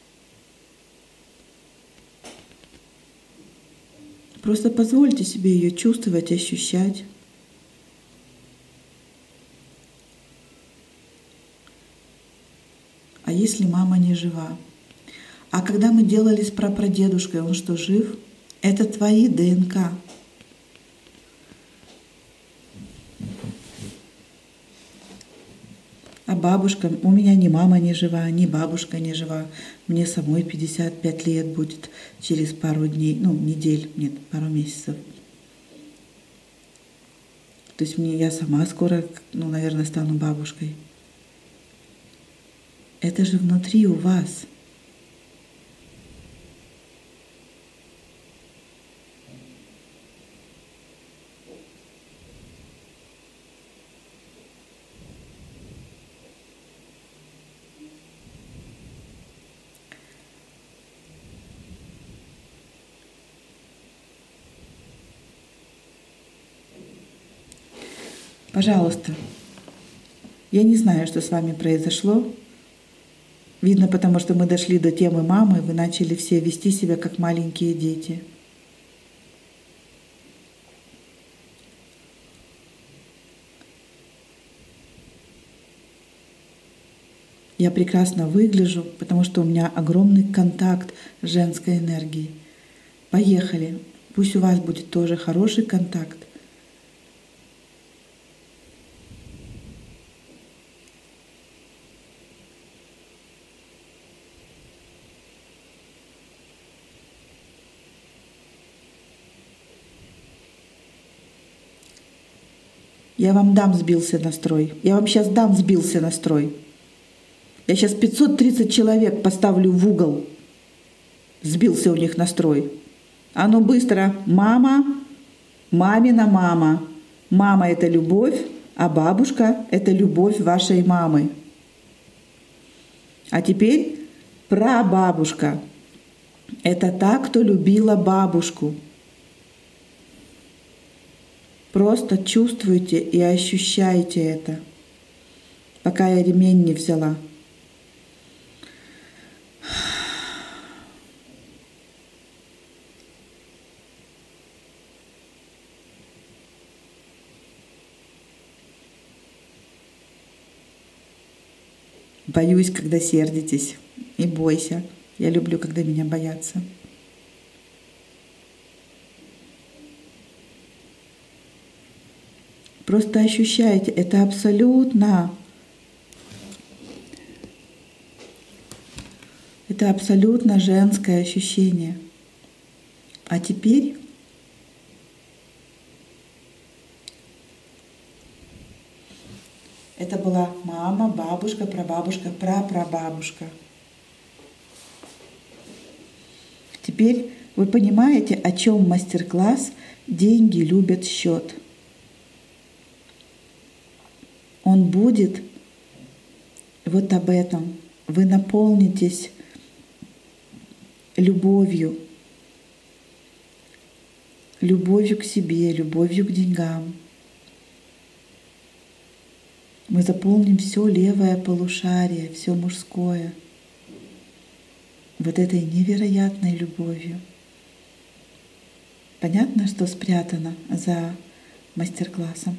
Просто позвольте себе ее чувствовать, ощущать. А если мама не жива? А когда мы делали с прапрадедушкой, он что, жив? Это твои ДНК. А бабушка, у меня ни мама не жива, ни бабушка не жива. Мне самой 55 лет будет через пару дней, недель, нет, пару месяцев. То есть я сама скоро, наверное, стану бабушкой. Это же внутри у вас. Пожалуйста, я не знаю, что с вами произошло. Видно, потому что мы дошли до темы мамы, вы начали все вести себя как маленькие дети. Я прекрасно выгляжу, потому что у меня огромный контакт с женской энергией. Поехали. Пусть у вас будет тоже хороший контакт. Я вам дам сбился настрой. Я вам сейчас дам сбился настрой. Я сейчас 530 человек поставлю в угол. сбился у них настрой. А ну быстро, мама, мамина мама. Мама — это любовь, а бабушка — это любовь вашей мамы. А теперь прабабушка. Это та, кто любила бабушку. Просто чувствуйте и ощущайте это, пока я ремень не взяла. Боюсь, когда сердитесь. И бойся. Я люблю, когда меня боятся. Просто ощущайте, это абсолютно женское ощущение. А теперь это была мама, бабушка, прабабушка, прапрабабушка. Теперь вы понимаете, о чем мастер-класс «Деньги любят счет». Он будет вот об этом. Вы наполнитесь любовью. Любовью к себе, любовью к деньгам. Мы заполним все левое полушарие, все мужское вот этой невероятной любовью. Понятно, что спрятано за мастер-классом?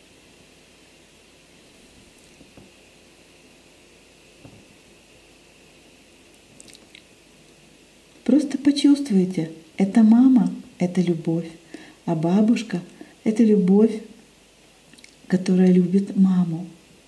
Просто почувствуйте, это мама, это любовь, а бабушка — это любовь, которая любит маму.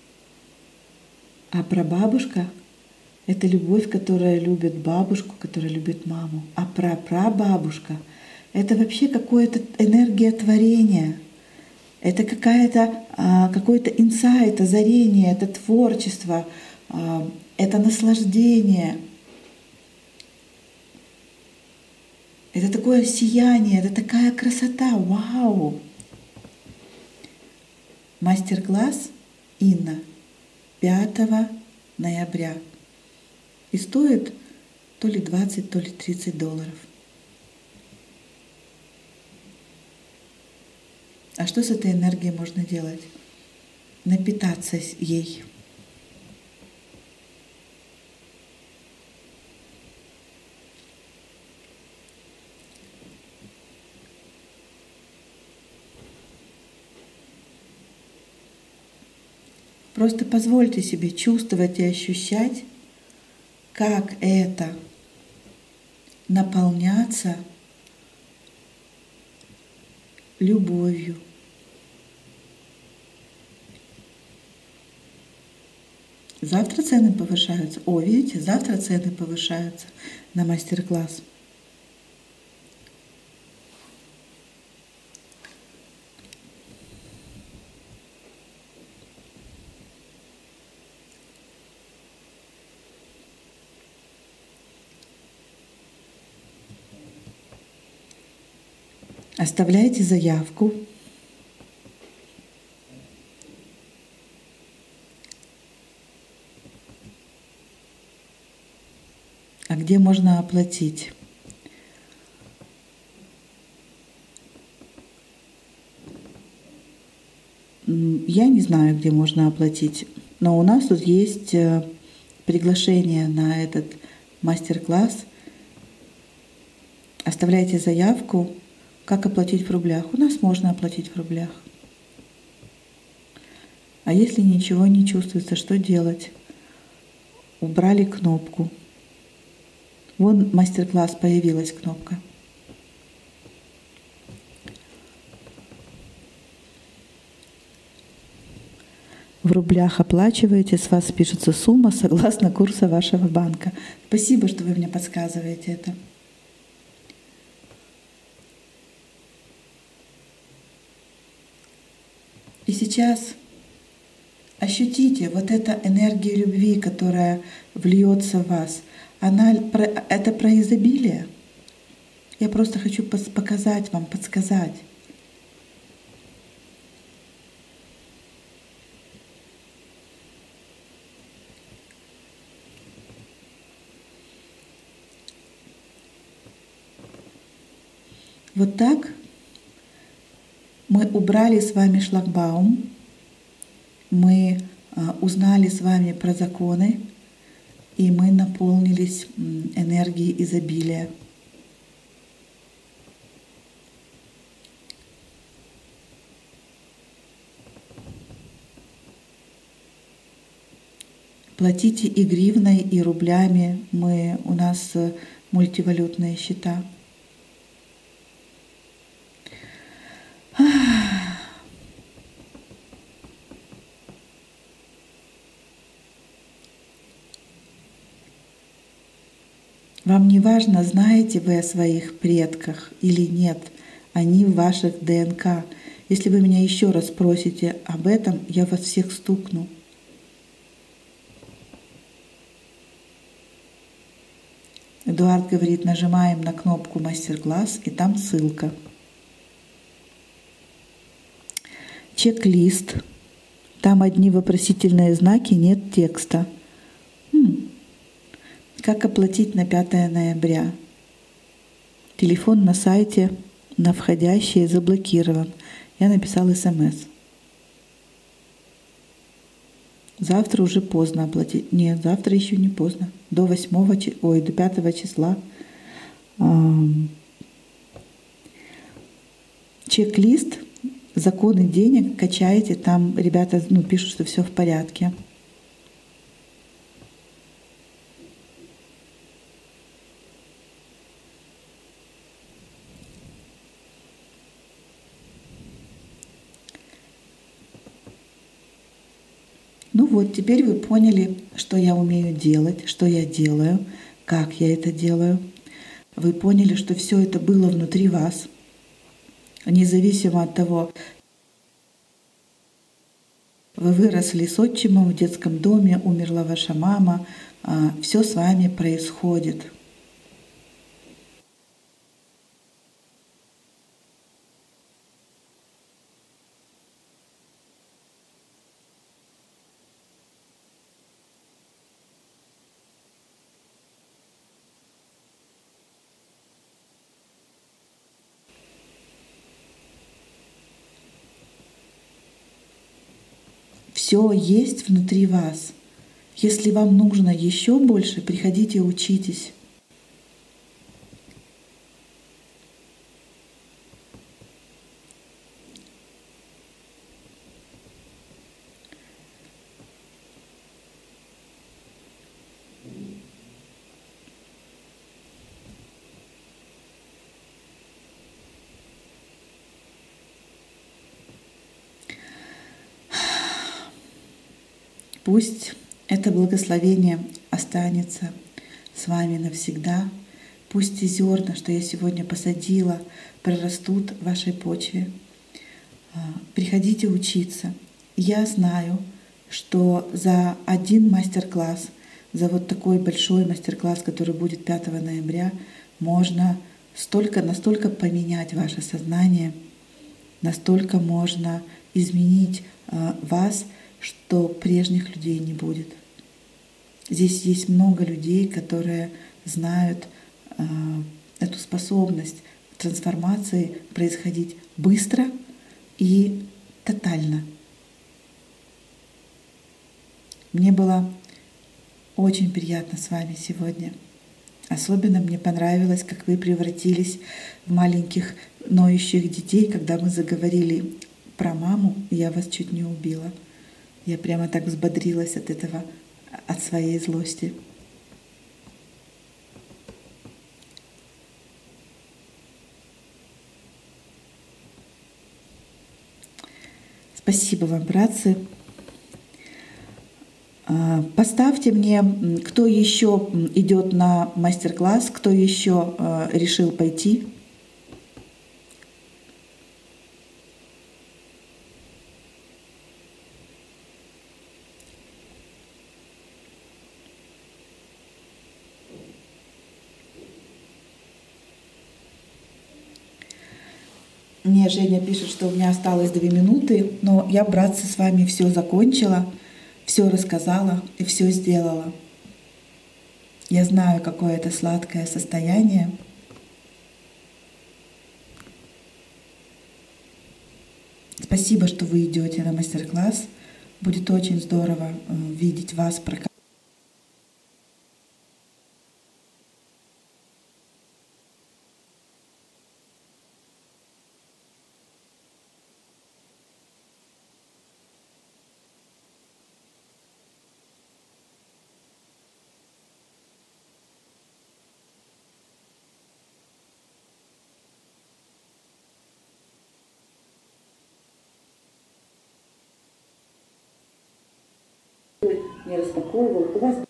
А прабабушка — это любовь, которая любит бабушку, которая любит маму. А прапрабабушка — это вообще какая-то энергия творения. Это какой-то инсайт, озарение, это творчество, это наслаждение. Это такое сияние, это такая красота. Вау! Мастер-класс Инна 5 ноября. И стоит то ли 20, то ли 30 долларов. А что с этой энергией можно делать? Напитаться ей. Просто позвольте себе чувствовать и ощущать, как это наполняться любовью. Завтра цены повышаются. О, видите, завтра цены повышаются на мастер-класс. Оставляйте заявку. А где можно оплатить? Я не знаю, где можно оплатить, но у нас тут есть приглашение на этот мастер-класс. Оставляйте заявку. Как оплатить в рублях? У нас можно оплатить в рублях. А если ничего не чувствуется, что делать? Убрали кнопку. Вон мастер-класс, появилась кнопка. В рублях оплачиваете, с вас пишется сумма согласно курсу вашего банка. Спасибо, что вы мне подсказываете это. И сейчас ощутите вот эту энергию любви, которая вльется в вас. это про изобилие. Я просто хочу показать вам, подсказать. Вот так мы убрали с вами шлагбаум, мы узнали с вами про законы, и мы наполнились энергией изобилия. Платите и гривной, и рублями. У нас мультивалютные счета. Вам не важно, знаете вы о своих предках или нет, они в ваших ДНК. Если вы меня еще раз спросите об этом, я вас всех стукну. Эдуард говорит, нажимаем на кнопку «Мастер-класс», и там ссылка. Чек-лист. Там одни вопросительные знаки, нет текста. Как оплатить на 5 ноября? Телефон на сайте, на входящие заблокирован. Я написал СМС. Завтра уже поздно оплатить. Нет, завтра еще не поздно. До 5 числа. Чек-лист, законы денег, качаете. Там ребята пишут, что все в порядке. Ну вот, теперь вы поняли, что я умею делать, что я делаю, как я это делаю. Вы поняли, что все это было внутри вас, независимо от того, вы выросли с отчимом в детском доме, умерла ваша мама, все с вами происходит. Все есть внутри вас. Если вам нужно еще больше, приходите, учитесь. Пусть это благословение останется с вами навсегда. Пусть те зерна, что я сегодня посадила, прорастут в вашей почве. Приходите учиться. Я знаю, что за один мастер-класс, за вот такой большой мастер-класс, который будет 5 ноября, можно настолько поменять ваше сознание, настолько можно изменить вас, что прежних людей не будет. Здесь есть много людей, которые знают эту способность трансформации происходить быстро и тотально. Мне было очень приятно с вами сегодня. Особенно мне понравилось, как вы превратились в маленьких ноющих детей, когда мы заговорили про маму, и я вас чуть не убила. Я прямо так взбодрилась от этого, от своей злости. Спасибо вам, братцы. Поставьте мне, кто еще идет на мастер-класс, кто еще решил пойти. Мне Женя пишет, что у меня осталось 2 минуты, но я, братцы, с вами все закончила, все рассказала и все сделала. Я знаю, какое это сладкое состояние. Спасибо, что вы идете на мастер-класс. Будет очень здорово видеть вас. Не распаковывал, у вас